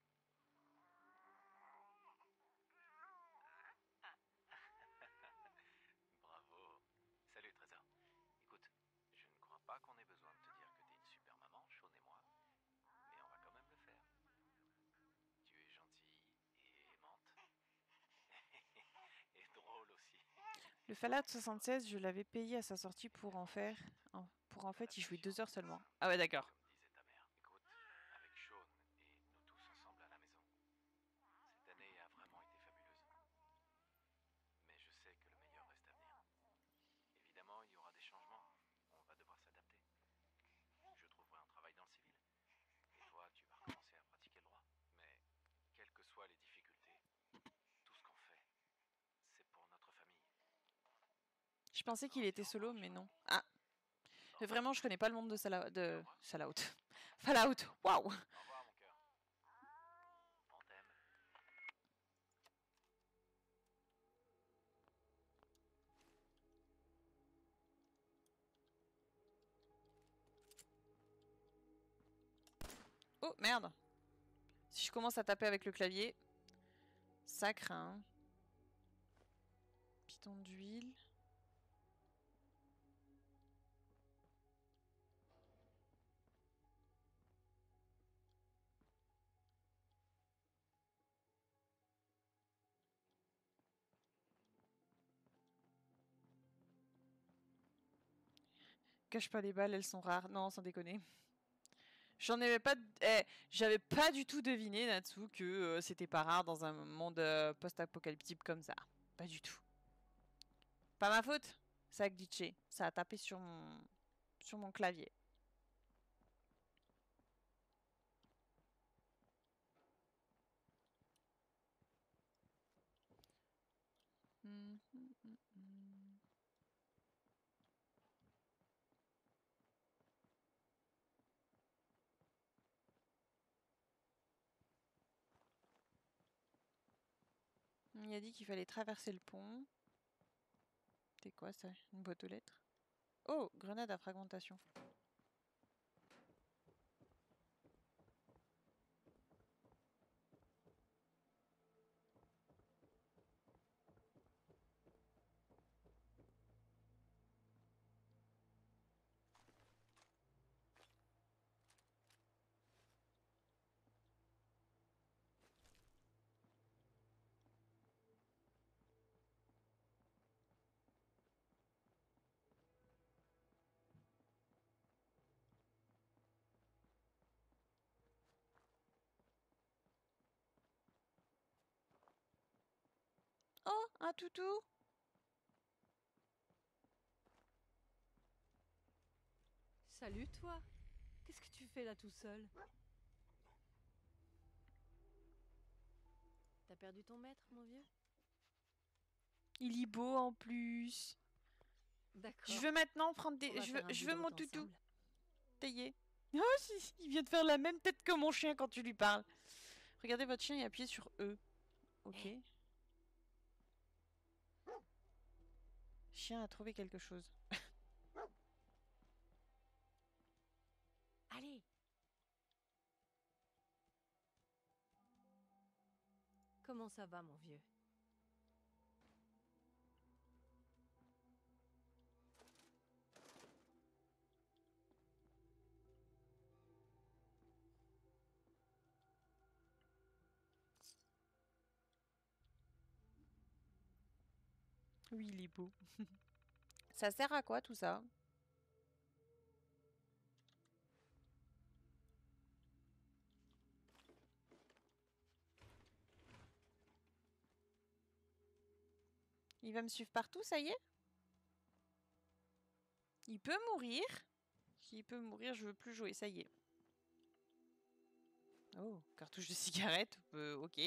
Bravo. Salut, Trésor. Écoute, je ne crois pas qu'on ait besoin de te dire que t'es une super maman, Shaun et moi. Mais on va quand même le faire. Tu es gentille et aimante. Et drôle aussi. Le Fallout 76, je l'avais payé à sa sortie pour en faire. Pour en fait y jouer 2 heures seulement. Ah ouais, d'accord. Comme disait ta mère. Écoute, avec Shaun et nous tous ensemble à la maison, cette année a vraiment été fabuleuse. Mais je sais que le meilleur reste à venir. Évidemment, il y aura des changements. On va devoir s'adapter. Je trouverai un travail dans le civil. Et toi, tu vas recommencer à pratiquer le droit. Mais, quelles que soient les difficultés, tout ce qu'on fait, c'est pour notre famille. Je pensais qu'il était solo, mais non. Ah. Vraiment, je connais pas le monde de Fallout. Fallout. Waouh. Au revoir, mon cœur. On t'aime. Oh, merde. Si je commence à taper avec le clavier, ça craint. Piton d'huile. Cache pas les balles, elles sont rares. Non, sans déconner. J'en avais pas... j'avais pas du tout deviné, Natsu, que c'était pas rare dans un monde post-apocalyptique comme ça. Pas du tout. Pas ma faute. Ça a glitché. Ça a tapé sur mon clavier. Il a dit qu'il fallait traverser le pont. C'est quoi ça? Une boîte aux lettres? Oh, grenade à fragmentation. Oh, un toutou. Salut toi. Qu'est-ce que tu fais là tout seul? T'as perdu ton maître, mon vieux? Il est beau en plus. D'accord. Je veux maintenant prendre des... On va faire un Je bout veux de mon route toutou. ensemble. Taillé. Oh, il vient de faire la même tête que mon chien quand tu lui parles. Regardez votre chien et appuyez sur E. Ok. Chien a trouvé quelque chose. Allez. Comment ça va, mon vieux? Oui, il est beau. Ça sert à quoi tout ça? Il va me suivre partout, ça y est? Il peut mourir? S'il peut mourir, je veux plus jouer, ça y est. Oh, cartouche de cigarette, ok.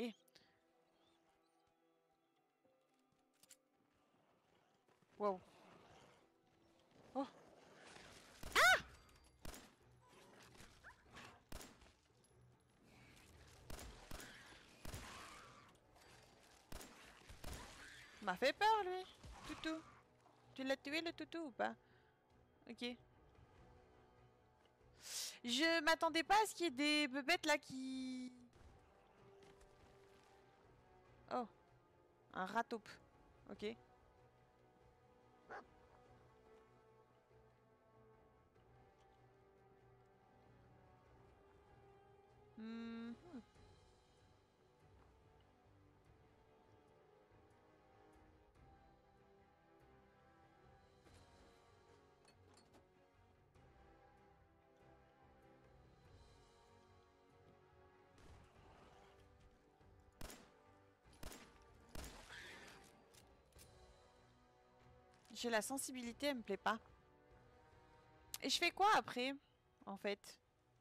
Wow. Oh. Ah! M'a fait peur, lui. Toutou. Tu l'as tué, le toutou, ou pas? Ok. Je m'attendais pas à ce qu'il y ait des bébêtes là qui... Oh. Un rat taupe. Ok. Hmm. J'ai la sensibilité, elle me plaît pas. Et je fais quoi après, en fait?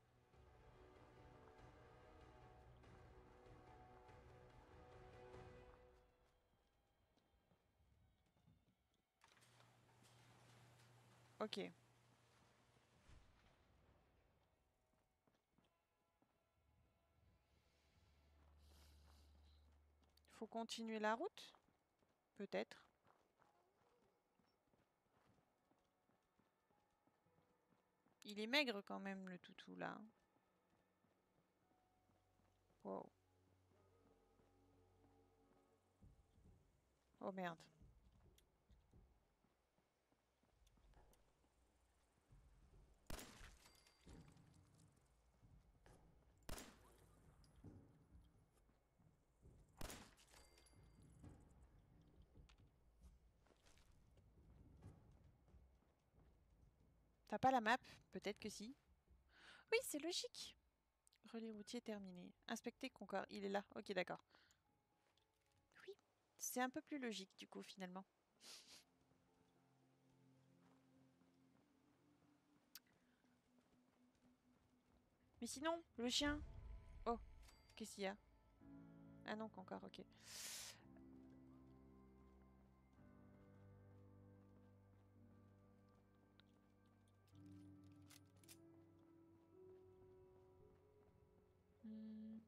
Ok. Faut continuer la route? Peut-être. Il est maigre quand même, le toutou, là. Wow. Oh merde. T'as pas la map? Peut-être que si. Oui, c'est logique. Relais routier terminé. Inspecter Concorde. Il est là. Ok, d'accord. Oui, c'est un peu plus logique du coup finalement. Mais sinon, le chien. Oh, qu'est-ce qu'il y a? Ah non, Concorde, ok. Hmm.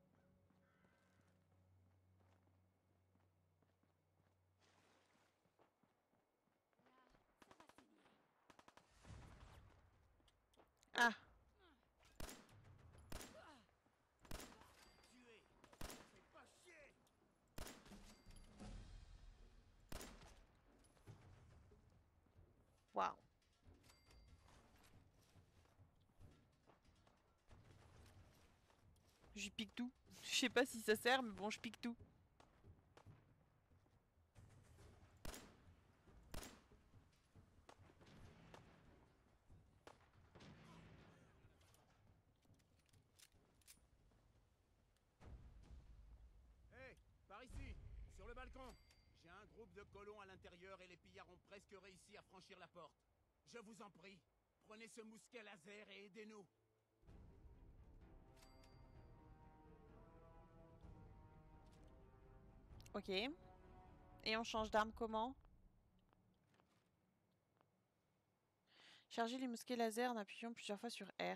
Ah. Waouh. Je pique tout. Je sais pas si ça sert, mais bon, je pique tout. Hé, par ici, sur le balcon. J'ai un groupe de colons à l'intérieur et les pillards ont presque réussi à franchir la porte. Je vous en prie, Prenez ce mousquet laser et aidez-nous. Ok. Et on change d'arme comment? Charger les mousquets laser en appuyant plusieurs fois sur R.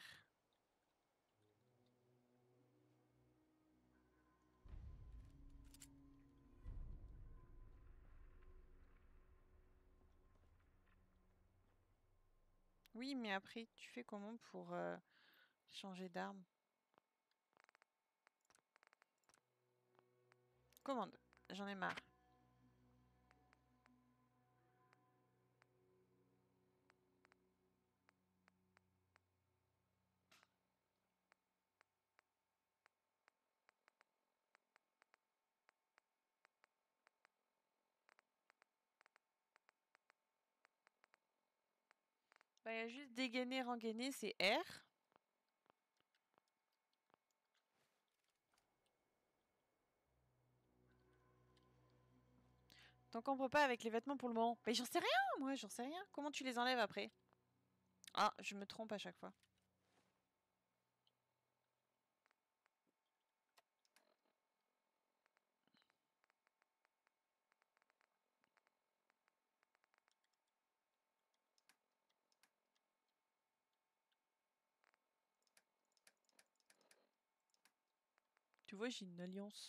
Oui, mais après, tu fais comment pour changer d'arme? Commande. J'en ai marre. Bah, il y a juste dégainer, rengainer, c'est R. Donc on peut pas avec les vêtements pour le moment. Mais j'en sais rien, moi, j'en sais rien. Comment tu les enlèves après? Ah, je me trompe à chaque fois. Tu vois, j'ai une alliance.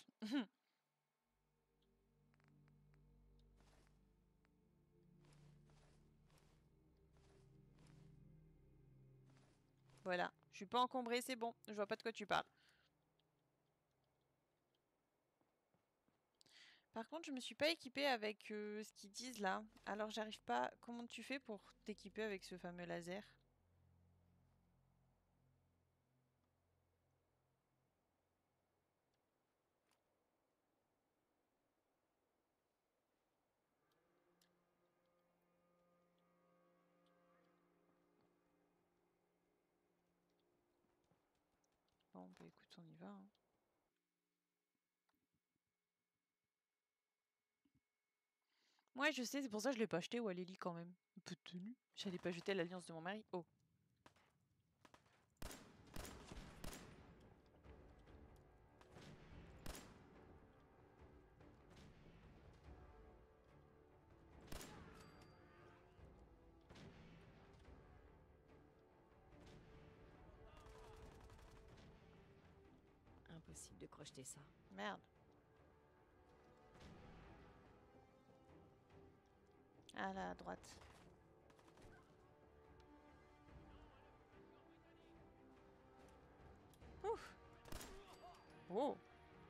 Voilà, je suis pas encombrée, c'est bon. Je vois pas de quoi tu parles. Par contre, je me suis pas équipée avec ce qu'ils disent là. Alors j'arrive pas. Comment tu fais pour t'équiper avec ce fameux laser? Bon, bah écoute, on y va. Hein. Ouais, je sais, c'est pour ça que je l'ai pas acheté, Waleli quand même. Un peu de tenue. J'allais pas jeter l'alliance de mon mari. Oh. Impossible de crocheter ça. Merde. Ah là, à droite. Ouf. Oh.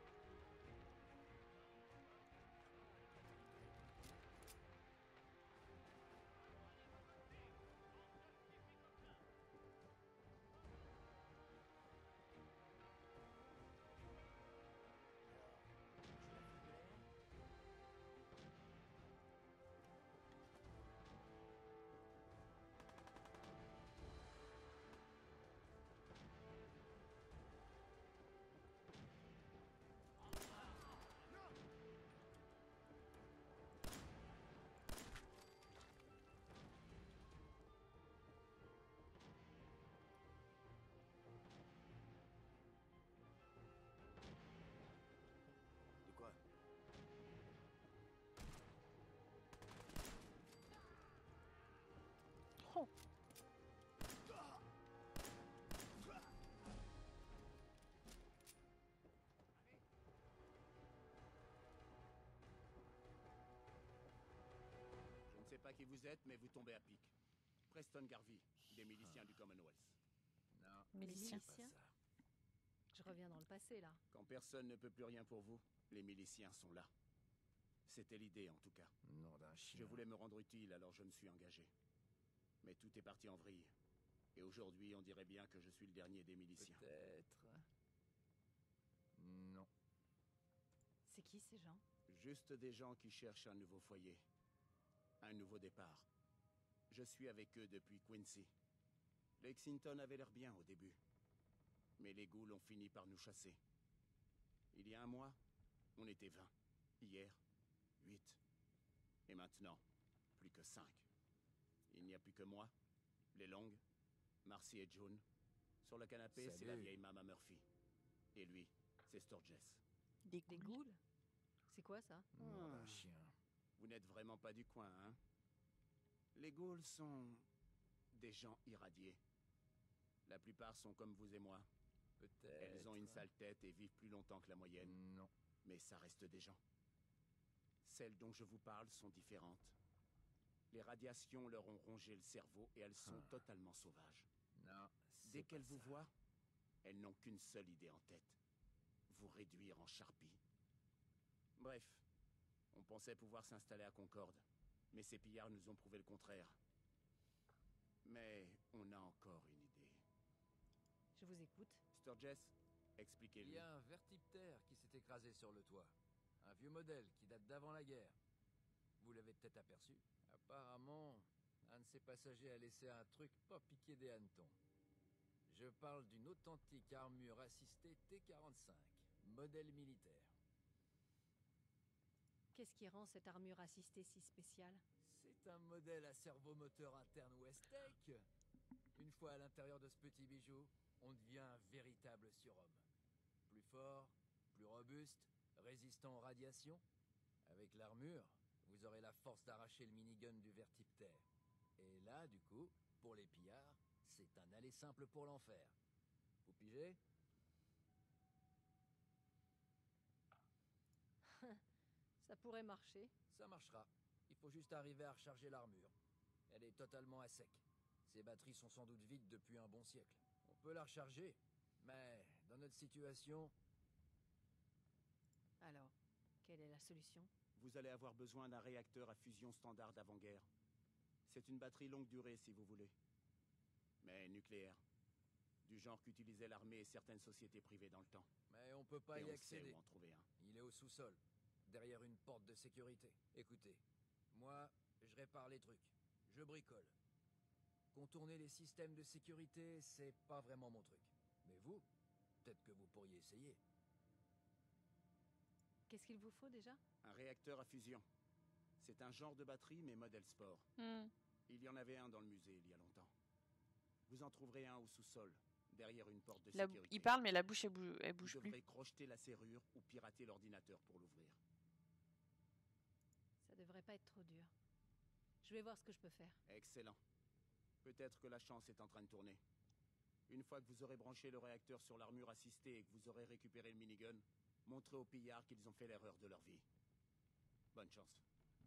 De quoi? Oh. Je ne sais pas qui vous êtes, mais vous tombez à pic. Preston Garvey, des miliciens du Commonwealth. Les Miliciens. miliciens. Je reviens dans le passé, là. Quand personne ne peut plus rien pour vous, les miliciens sont là. C'était l'idée, en tout cas. Nom d'un chien. Je voulais me rendre utile, alors je me suis engagé. Mais tout est parti en vrille. Et aujourd'hui, on dirait bien que je suis le dernier des miliciens. Peut-être. Non. C'est qui ces gens? Juste des gens qui cherchent un nouveau foyer. Un nouveau départ. Je suis avec eux depuis Quincy. Lexington avait l'air bien au début. Mais les ghouls ont fini par nous chasser. Il y a un mois, on était 20. Hier, 8. Et maintenant, plus que 5. Il n'y a plus que moi, les Longs Marcy et June. Sur le canapé, c'est la Salut. vieille Mama Murphy. Et lui, c'est Sturgess. Des Des ghouls? C'est quoi ça? Un chien. Vous n'êtes vraiment pas du coin, hein? Les ghouls sont des gens irradiés. La plupart sont comme vous et moi. Peut-être. Elles ont une sale tête et vivent plus longtemps que la moyenne. Non. Mais ça reste des gens. Celles dont je vous parle sont différentes. Les radiations leur ont rongé le cerveau et elles sont totalement sauvages. Non. Dès qu'elles vous voient, elles n'ont qu'une seule idée en tête. Vous réduire en charpie. Bref, on pensait pouvoir s'installer à Concorde. Mais ces pillards nous ont prouvé le contraire. Mais on a encore une idée. Je vous écoute. Sturgess, Il expliquez-lui. y a un vertiptère qui s'est écrasé sur le toit. Un vieux modèle qui date d'avant la guerre. Vous l'avez peut-être aperçu. Apparemment, un de ses passagers a laissé un truc pas piqué des hannetons. Je parle d'une authentique armure assistée T-45, modèle militaire. Qu'est-ce qui rend cette armure assistée si spéciale? C'est un modèle à servomoteur interne Westech. Une fois à l'intérieur de ce petit bijou, on devient un véritable surhomme. Plus fort, plus robuste, résistant aux radiations. Avec l'armure, vous aurez la force d'arracher le minigun du vertiptère. Et là, du coup, pour les pillards, c'est un aller simple pour l'enfer. Vous pigez? Ça pourrait marcher. Ça marchera. Il faut juste arriver à recharger l'armure. Elle est totalement à sec. Ses batteries sont sans doute vides depuis un bon siècle. On peut la recharger, mais dans notre situation... Alors, quelle est la solution? Vous allez avoir besoin d'un réacteur à fusion standard d'avant-guerre. C'est une batterie longue durée, si vous voulez. Mais nucléaire. Du genre qu'utilisaient l'armée et certaines sociétés privées dans le temps. Mais on peut pas Et y on sait accéder. où en trouver un. Il est au sous-sol, derrière une porte de sécurité. Écoutez, moi, je répare les trucs. Je bricole. Contourner les systèmes de sécurité, c'est pas vraiment mon truc. Mais vous, peut-être que vous pourriez essayer. Qu'est-ce qu'il vous faut déjà? Un réacteur à fusion. C'est un genre de batterie, mais modèle sport. Il y en avait un dans le musée il y a longtemps. Vous en trouverez un au sous-sol, derrière une porte de sécurité. Il parle, mais la bouche, elle bouge Vous plus. devrez crocheter la serrure ou pirater l'ordinateur pour l'ouvrir. Ça devrait pas être trop dur. Je vais voir ce que je peux faire. Excellent. Peut-être que la chance est en train de tourner. Une fois que vous aurez branché le réacteur sur l'armure assistée et que vous aurez récupéré le minigun, montrez aux pillards qu'ils ont fait l'erreur de leur vie. Bonne chance.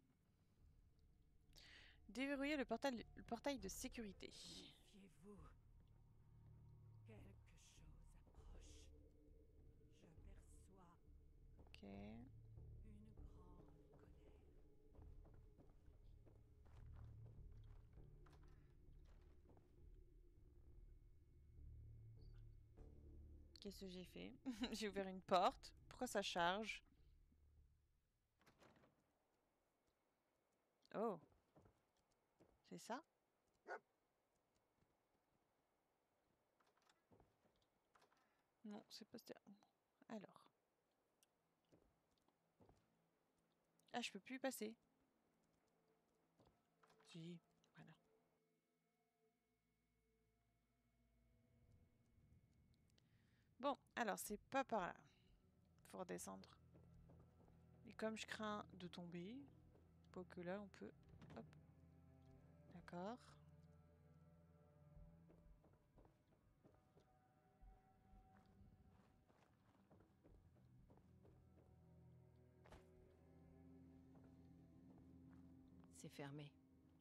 Déverrouiller le portail de sécurité. Méfiez-vous. Quelque chose approche. Je perçois Ok. une grande colère. Qu'est-ce que j'ai fait? J'ai ouvert une porte. Pourquoi ça charge? Oh. C'est ça? Non, c'est pas ça. Alors. Ah, je peux plus y passer. Si, voilà. Bon, alors c'est pas par là. Faut redescendre. Et comme je crains de tomber, pas que là on peut... Hop. D'accord. C'est fermé.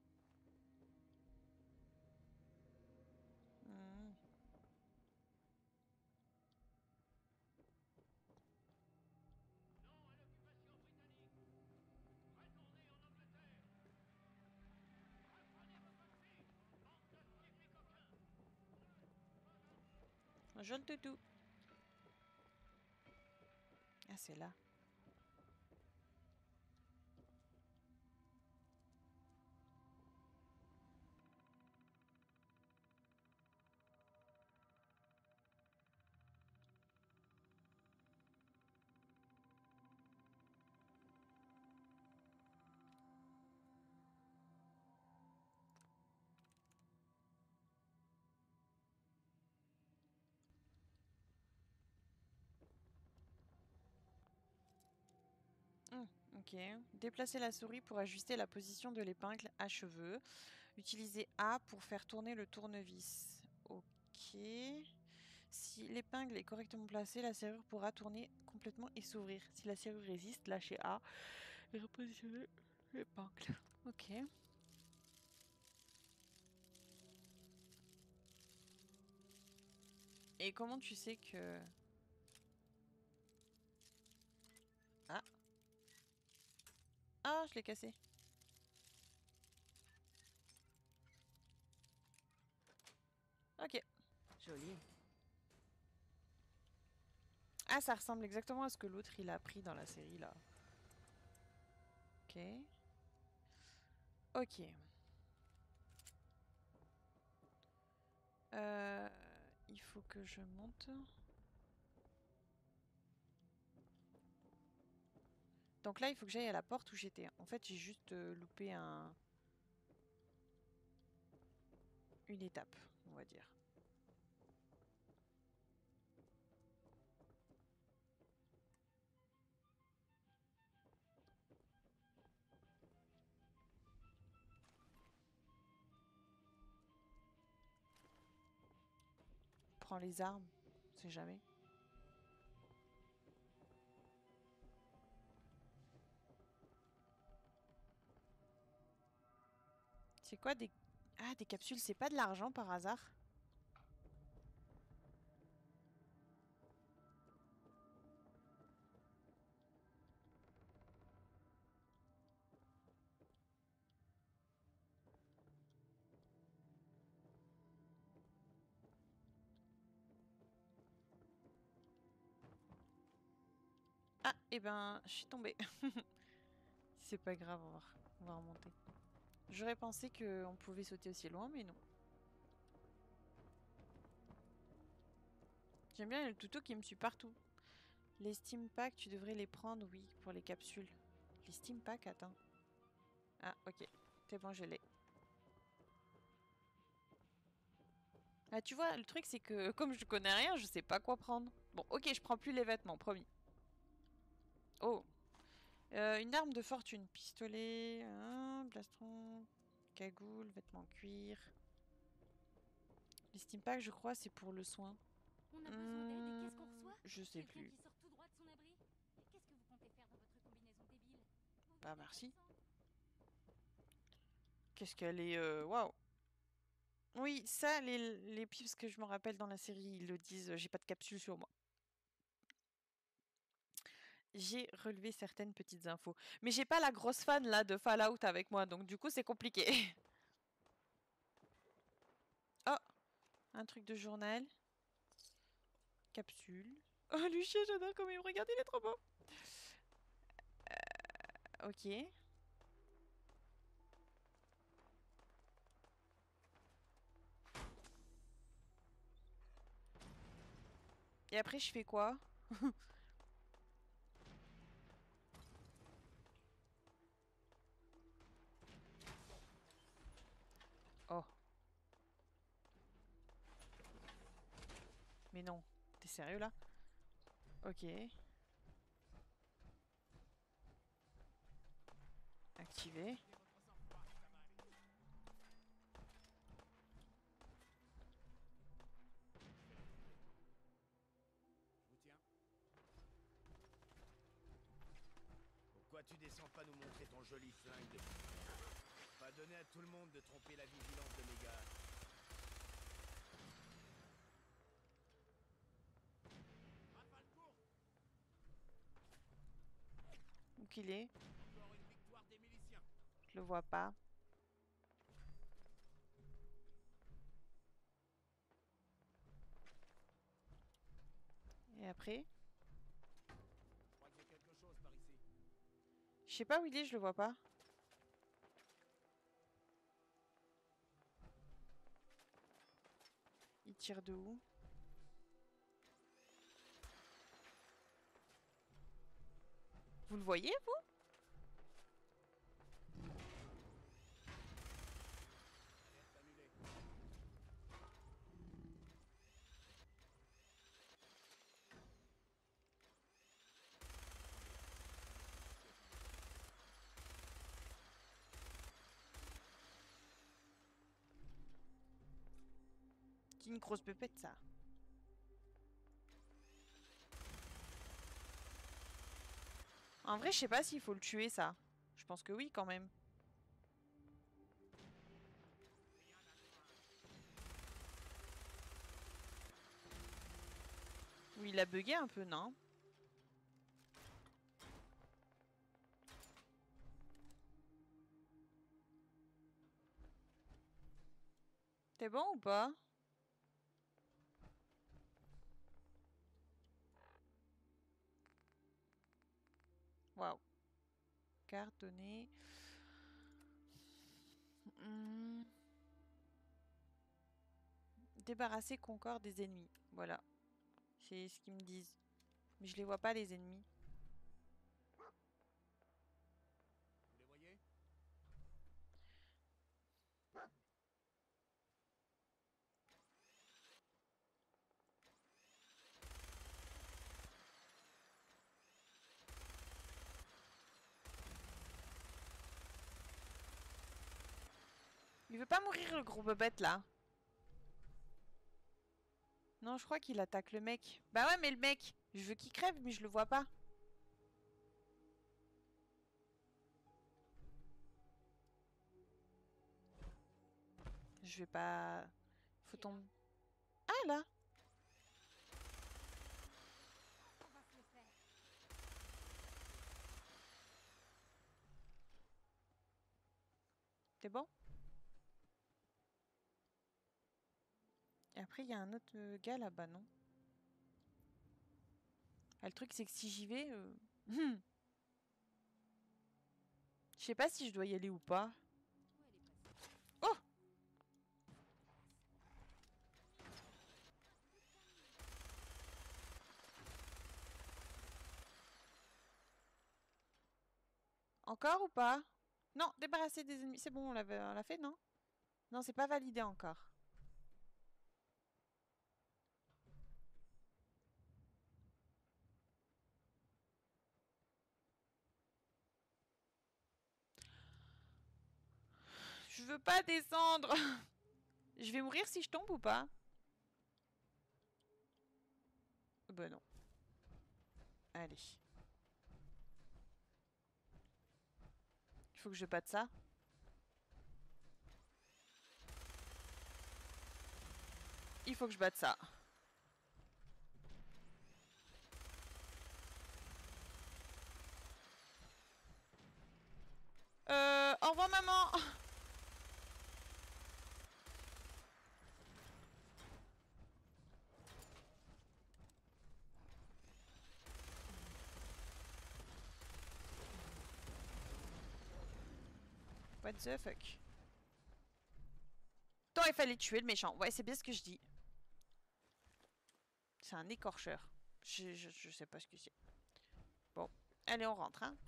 Hmm. Je le toutou. Ah, c'est là. Ok. Déplacer la souris pour ajuster la position de l'épingle à cheveux. Utilisez A pour faire tourner le tournevis. Ok. Si l'épingle est correctement placée, la serrure pourra tourner complètement et s'ouvrir. Si la serrure résiste, lâchez A et repositionnez l'épingle. Ok. Et comment tu sais que... Ah. Ah, je l'ai cassé. Ok. Joli. Ah, ça ressemble exactement à ce que l'autre il a appris dans la série là. Ok. Ok. Il faut que je monte. Donc là, il faut que j'aille à la porte où j'étais. En fait, j'ai juste loupé une étape, on va dire. Prends les armes, on sait jamais. C'est quoi des... Ah, des capsules, c'est pas de l'argent par hasard? Ah, et ben, je suis tombée. C'est pas grave, on va remonter. J'aurais pensé qu'on pouvait sauter aussi loin, mais non. J'aime bien le toutou qui me suit partout. Les steam packs, tu devrais les prendre, oui, pour les capsules. Les steam packs, attends. Ah, ok. C'est bon, je l'ai. Ah, tu vois, le truc, c'est que comme je connais rien, je sais pas quoi prendre. Bon, ok, je prends plus les vêtements, promis. Oh. Une arme de fortune. Pistolet, plastron, cagoule, vêtements en cuir. Les steam packs, je crois, c'est pour le soin. On a besoin d'aide et qu'est-ce qu'on reçoit? Je sais Quelqu'un plus. qui sort tout droit de son abri? Qu'est-ce que vous comptez faire dans votre combinaison débile? Bah, merci. Qu'est-ce qu'elle est... Waouh. Oui, ça, les pips que je me rappelle dans la série, ils le disent, j'ai pas de capsule sur moi. J'ai relevé certaines petites infos. Mais j'ai pas la grosse fan là de Fallout avec moi, donc du coup c'est compliqué. Oh, un truc de journal. Capsule. Oh, Lucien, j'adore comment il me regarde, il est trop beau. Ok. Et après, je fais quoi? Oh. Mais non, t'es sérieux là? Ok. Activé. Pourquoi tu descends pas nous montrer ton joli flingue de... Pas donner à tout le monde de tromper la vigilance de mes gars. Où qu'il est? Encore une victoire des miliciens. Je le vois pas. Et après? Je crois qu'il y a quelque chose par ici. Je sais pas où il est, je le vois pas. Il tire de où? Vous le voyez, vous? Alerte annulée. C'est une grosse pépette, ça. En vrai, je sais pas s'il faut le tuer, ça. Je pense que oui, quand même. Oui, il a bugué un peu, non? T'es bon ou pas? Waouh. Carte donnée. Débarrasser Concorde des ennemis. Voilà. C'est ce qu'ils me disent. Mais je les vois pas, les ennemis. Vous les voyez? Il veut pas mourir, le gros bobette, là. Non, je crois qu'il attaque le mec. Bah ouais, mais le mec, je veux qu'il crève, mais je le vois pas. Je vais pas... Faut tomber... Ah, là. On va se le faire. T'es bon? Et après, il y a un autre gars là-bas, non? Ah, le truc, c'est que si j'y vais... Je sais pas si je dois y aller ou pas. Oh! Encore ou pas? Non, débarrasser des ennemis. C'est bon, on l'a fait, non? Non, c'est pas validé encore. Je veux pas descendre. Je vais mourir si je tombe ou pas? Bah non. Allez. Il faut que je batte ça. Il faut que je batte ça. Au revoir maman. What the fuck? Tant il fallait tuer le méchant. Ouais, c'est bien ce que je dis. C'est un écorcheur. Je sais pas ce que c'est. Bon, allez, on rentre, hein.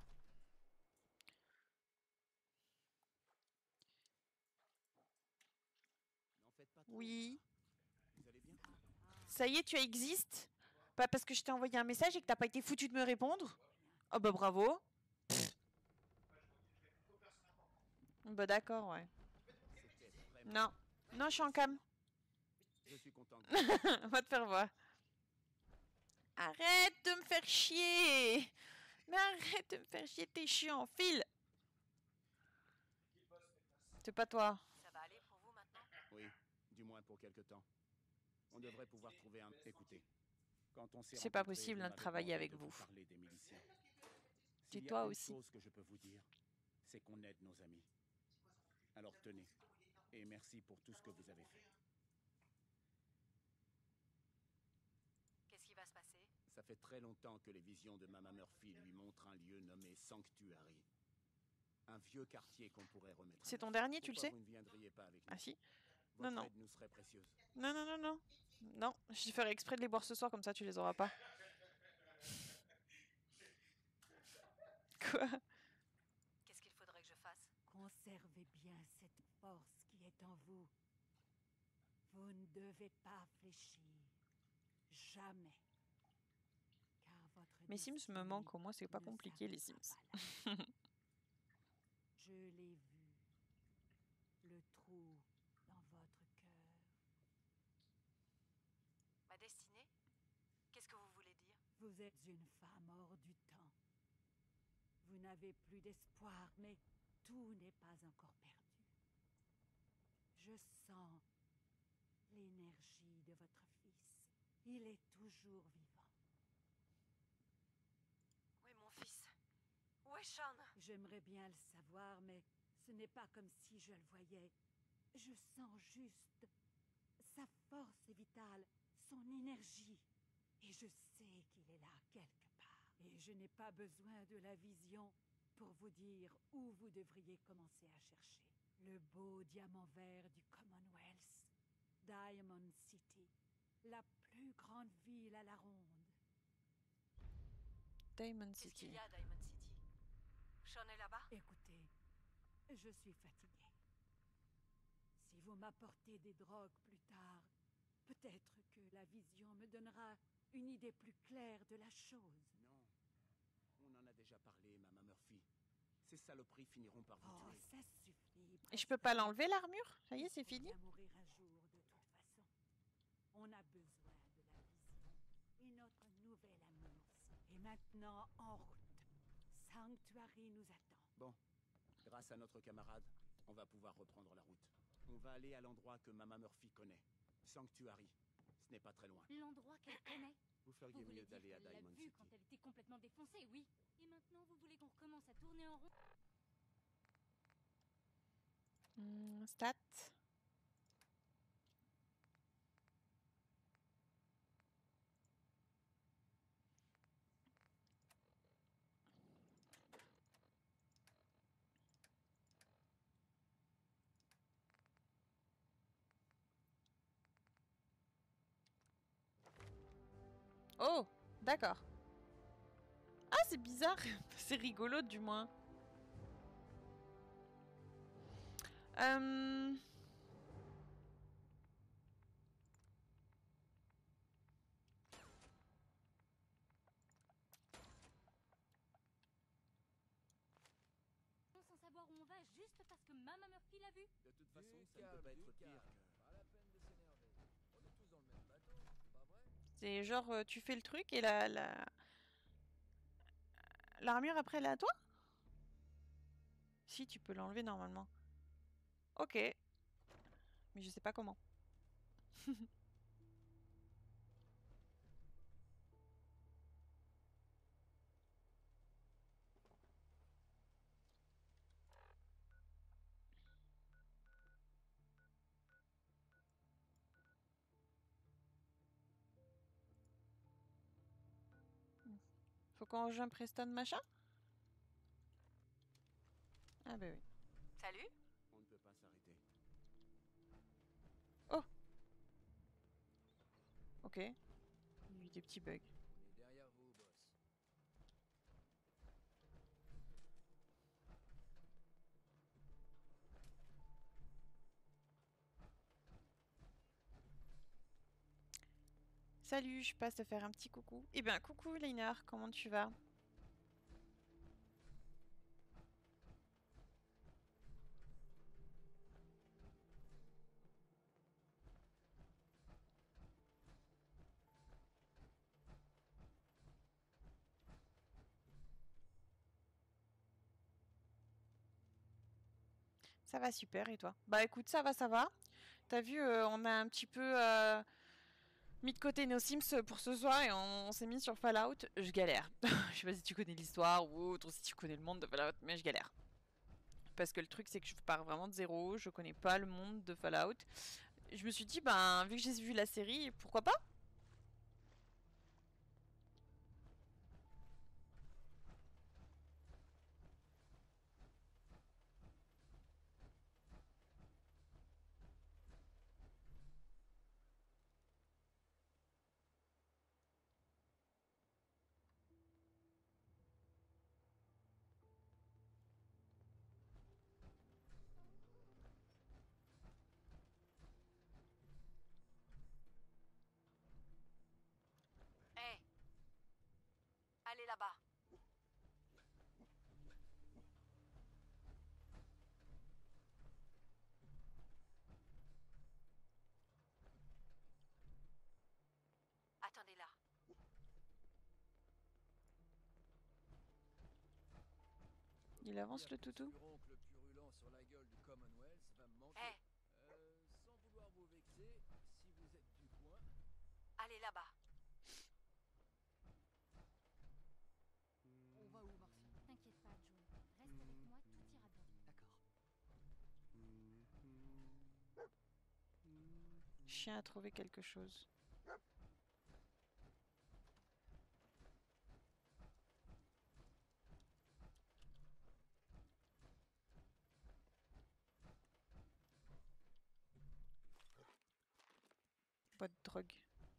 Oui. Vous allez bien? Ça y est, tu existes? Pas parce que je t'ai envoyé un message et que t'as pas été foutu de me répondre? Oh bah bravo. Pff. Bah d'accord, ouais. Non. Non, je suis en cam. Je suis content. Va te faire voir. Arrête de me faire chier. Mais arrête de me faire chier, t'es chiant. File. C'est pas toi. Ça va aller pour vous maintenant? Oui, du moins pour quelque temps. On devrait pouvoir trouver un... Écoutez, quand on s'est C'est pas rencontrés, possible vous de m'avez travailler demandé avec de vous. parler des miliciens. C'est S'il y a toi une aussi. chose que je peux vous dire, c'est qu'on aide nos amis. Alors tenez, et merci pour tout ce que vous avez fait. Qu'est-ce qui va se passer? Ça fait très longtemps que les visions de Mama Murphy lui montrent un lieu nommé Sanctuary. Un vieux quartier qu'on pourrait remettre. C'est ton dernier, tu le Pourquoi sais? vous ne viendriez pas avec nous? Ah si? Votre Non, non. aide nous serait précieuse. Non, non, non, non. Non, je vais faire exprès de les boire ce soir, comme ça tu les auras pas. Quoi? Qu'est-ce qu'il faudrait que je fasse? Conservez bien cette force qui est en vous. Vous ne devez pas fléchir. Jamais. Car votre Mes Sims me destinée manquent, au moins c'est pas ne compliqué les s'arrêtera Sims. pas là. Je l'ai vu. Le trou dans votre cœur. que vous voulez dire? Vous êtes une femme hors du temps. Vous n'avez plus d'espoir, mais tout n'est pas encore perdu. Je sens l'énergie de votre fils. Il est toujours vivant. Oui, mon fils. Où est Sean? J'aimerais bien le savoir, mais ce n'est pas comme si je le voyais. Je sens juste sa force vitale, son énergie. Et je sais qu'il est là quelque part. Et je n'ai pas besoin de la vision pour vous dire où vous devriez commencer à chercher. Le beau diamant vert du Commonwealth. Diamond City. La plus grande ville à la ronde. Diamond Qu'est-ce City. qu'il y a, Diamond City? Sean est là-bas? Écoutez, je suis fatiguée. Si vous m'apportez des drogues plus tard, peut-être que la vision me donnera une idée plus claire de la chose. Non. On en a déjà parlé, Maman Murphy. Ces saloperies finiront par vous tuer. Ça suffit. Et je peux pas l'enlever l'armure? Ça y est, c'est fini? On va mourir un jour de toute façon. On a besoin de la vision et notre nouvel amour. Et maintenant, en route. Sanctuary nous attend. Bon, grâce à notre camarade, on va pouvoir reprendre la route. On va aller à l'endroit que Maman Murphy connaît. Sanctuary. Ce n'est pas très loin. L'endroit qu'elle connaît. Vous feriez Vous voulez mieux dire d'aller à qu'elle l'a Diamond vu City. quand elle était complètement défoncée, oui. Et maintenant, vous voulez qu'on recommence à tourner en rond? Stats. Oh, d'accord. Ah, c'est bizarre. C'est rigolo, du moins. Sans savoir où on va juste parce que Maman Murphy l'a vu? De toute façon, ça ne peut pas être pire que... Pas la peine de s'énerver. On est tous dans le même bateau, pas vrai? C'est genre, tu fais le truc et l'armure après elle est à toi? Si, tu peux l'enlever normalement. Ok. Mais je sais pas comment. Faut qu'on rejoigne Preston machin? Ah bah oui. Salut? On ne peut pas s'arrêter. Oh! Ok. Il y a eu des petits bugs. On est derrière vous, boss. Salut, je passe te faire un petit coucou. Eh bien, coucou Liner, comment tu vas? Ça va super, et toi? Bah écoute, ça va, ça va. T'as vu, on a un petit peu mis de côté nos Sims pour ce soir et on s'est mis sur Fallout. Je galère. Je sais pas si tu connais l'histoire ou autre, si tu connais le monde de Fallout, mais je galère. Parce que le truc, c'est que je pars vraiment de zéro, je connais pas le monde de Fallout. Je me suis dit, ben, vu que j'ai vu la série, pourquoi pas? Hé! Allez là-bas. Attendez là. Il avance le toutou. Oncle purulent sur la gueule du Commonwealth va me manquer. Hé, Sans vouloir vous vexer, si vous êtes du coin. allez là-bas. On va où, Marcy? T'inquiète pas, Joe. Reste avec moi, tout ira bien. D'accord. Chien a trouvé quelque chose. Boîte de drogue.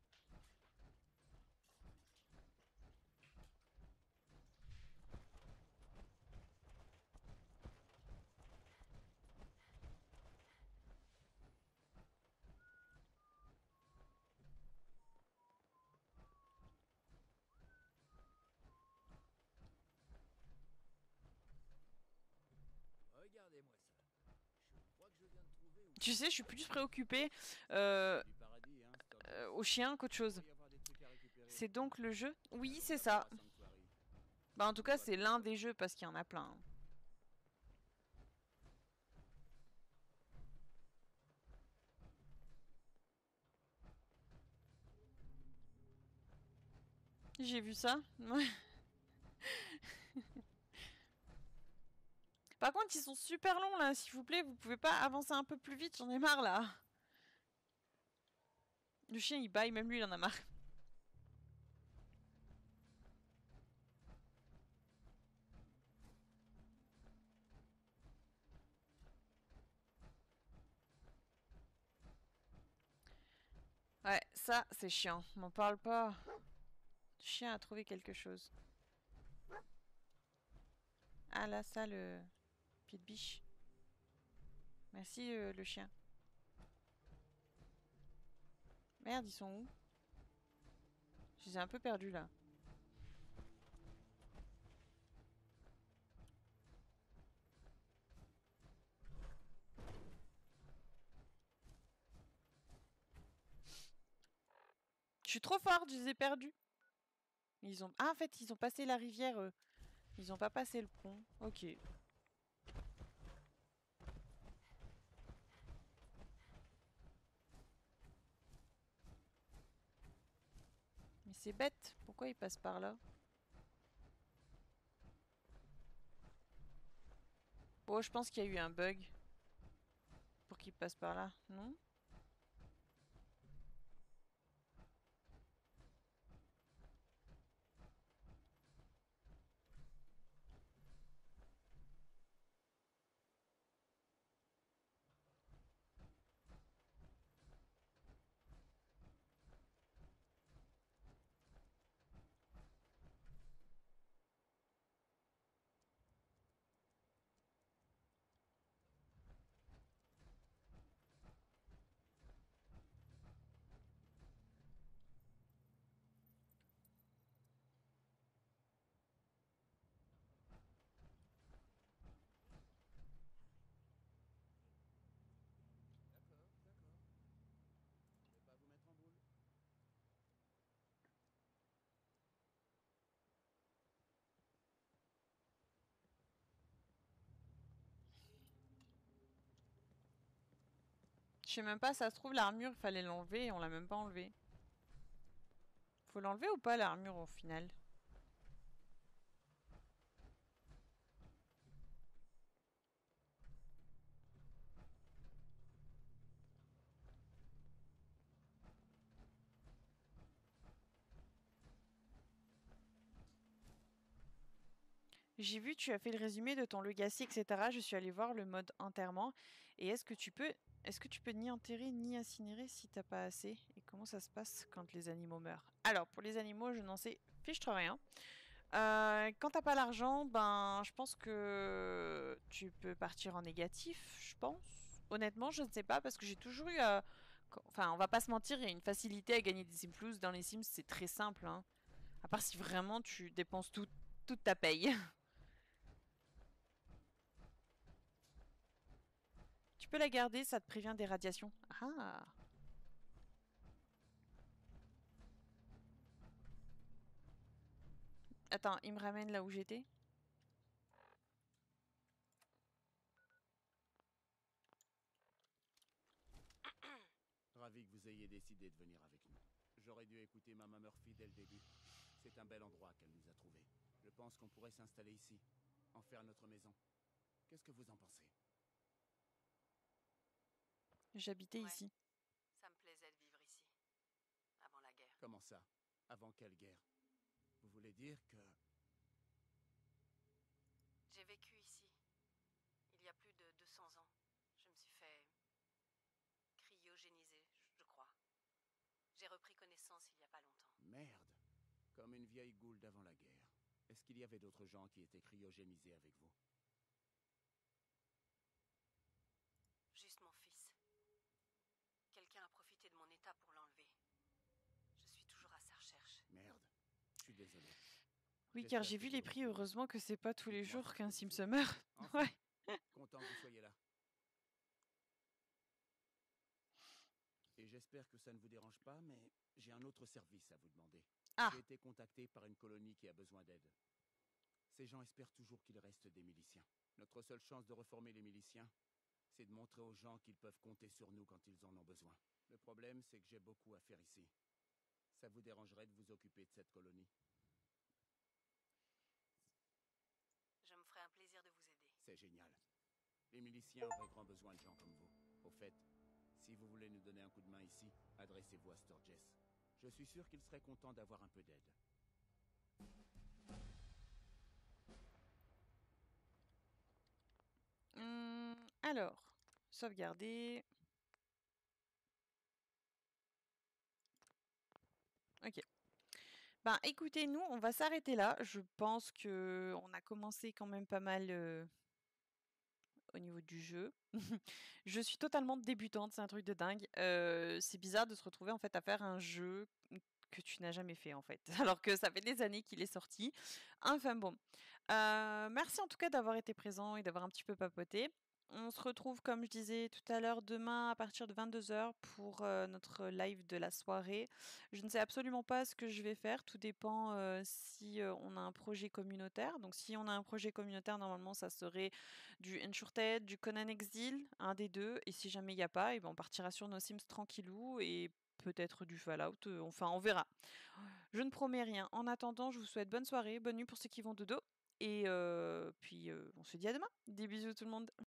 Regardez-moi ça. Je crois que je viens de trouver où... Tu sais, je suis plus préoccupée Du paradis, hein, Sturges. au chien qu'autre chose. Il doit y avoir des trucs à récupérer. C'est donc le jeu? Oui, Allons c'est d'abord ça. à Sanctuary. Bah en tout cas, c'est l'un des jeux parce qu'il y en a plein. Hein. J'ai vu ça. Ouais. Par contre, ils sont super longs là, s'il vous plaît, vous pouvez pas avancer un peu plus vite, j'en ai marre là. Le chien il baille, même lui il en a marre. Ouais, ça c'est chiant, m'en parle pas. Le chien a trouvé quelque chose. Ah là, ça le pied de biche. Merci le chien. Merde, ils sont où? Je les ai un peu perdus là. Je suis trop forte, je les ai perdus. Ils ont... Ah en fait, ils ont passé la rivière. Ils ont pas passé le pont. Ok. Mais c'est bête. Pourquoi ils passent par là? Oh, je pense qu'il y a eu un bug. Pour qu'ils passent par là. Non? D'accord, d'accord. Je vais pas vous mettre en boule. Je sais même pas, ça se trouve l'armure, il fallait l'enlever et on l'a même pas enlevé. Faut l'enlever ou pas l'armure au final? J'ai vu, tu as fait le résumé de ton legacy, etc. Je suis allée voir le mode enterrement. Et est-ce que tu peux ni enterrer ni incinérer si t'as pas assez? Et comment ça se passe quand les animaux meurent? Alors, pour les animaux, je n'en sais fichtre rien. Quand t'as pas l'argent, ben, je pense que tu peux partir en négatif, je pense. Honnêtement, je ne sais pas parce que j'ai toujours eu... Enfin, on va pas se mentir, il y a une facilité à gagner des Sims. Dans les Sims, c'est très simple. Hein. À part si vraiment tu dépenses toute ta paye. Tu peux la garder, ça te prévient des radiations. Ah. Attends, il me ramène là où j'étais. ravi que vous ayez décidé de venir avec nous. J'aurais dû écouter Mama Murphy dès le début. C'est un bel endroit qu'elle nous a trouvé. Je pense qu'on pourrait s'installer ici, en faire notre maison. Qu'est-ce que vous en pensez? J'habitais ici. Ça me plaisait de vivre ici. Avant la guerre. Comment ça? Avant quelle guerre? Vous voulez dire que... J'ai vécu ici. Il y a plus de 200 ans. Je me suis fait... cryogéniser, je crois. J'ai repris connaissance il y a pas longtemps. Merde. Comme une vieille goule d'avant la guerre. Est-ce qu'il y avait d'autres gens qui étaient cryogénisés avec vous? Juste mon fils. Quelqu'un a profité de mon état pour l'enlever. Je suis toujours à sa recherche. Merde. Je suis désolé. Oui, car j'ai vu les prix. Heureusement que c'est pas tous les jours qu'un sim se meurt. Enfin, Ouais. content que vous soyez là. Et j'espère que ça ne vous dérange pas, mais j'ai un autre service à vous demander. Ah. J'ai été contacté par une colonie qui a besoin d'aide. Ces gens espèrent toujours qu'il reste des miliciens. Notre seule chance de reformer les miliciens, c'est de montrer aux gens qu'ils peuvent compter sur nous quand ils en ont besoin. Le problème, c'est que j'ai beaucoup à faire ici. Ça vous dérangerait de vous occuper de cette colonie? Je me ferai un plaisir de vous aider. C'est génial. Les miliciens auraient grand besoin de gens comme vous. Au fait, si vous voulez nous donner un coup de main ici, adressez-vous à Sturgis. Je suis sûr qu'il serait content d'avoir un peu d'aide. Alors, sauvegarder. Ok. Ben, écoutez, nous, on va s'arrêter là. Je pense que on a commencé quand même pas mal au niveau du jeu. Je suis totalement débutante, c'est un truc de dingue. C'est bizarre de se retrouver en fait à faire un jeu que tu n'as jamais fait en fait, alors que ça fait des années qu'il est sorti. Enfin bon. Merci en tout cas d'avoir été présent et d'avoir un petit peu papoté. On se retrouve, comme je disais tout à l'heure, demain à partir de 22h pour notre live de la soirée. Je ne sais absolument pas ce que je vais faire. Tout dépend si on a un projet communautaire. Donc, si on a un projet communautaire, normalement, ça serait du Uncharted, du Conan Exile, un des deux. Et si jamais il n'y a pas, et ben, on partira sur nos Sims tranquillou et peut-être du Fallout. Enfin, on verra. Je ne promets rien. En attendant, je vous souhaite bonne soirée, bonne nuit pour ceux qui vont dodo. Et puis, on se dit à demain. Des bisous tout le monde.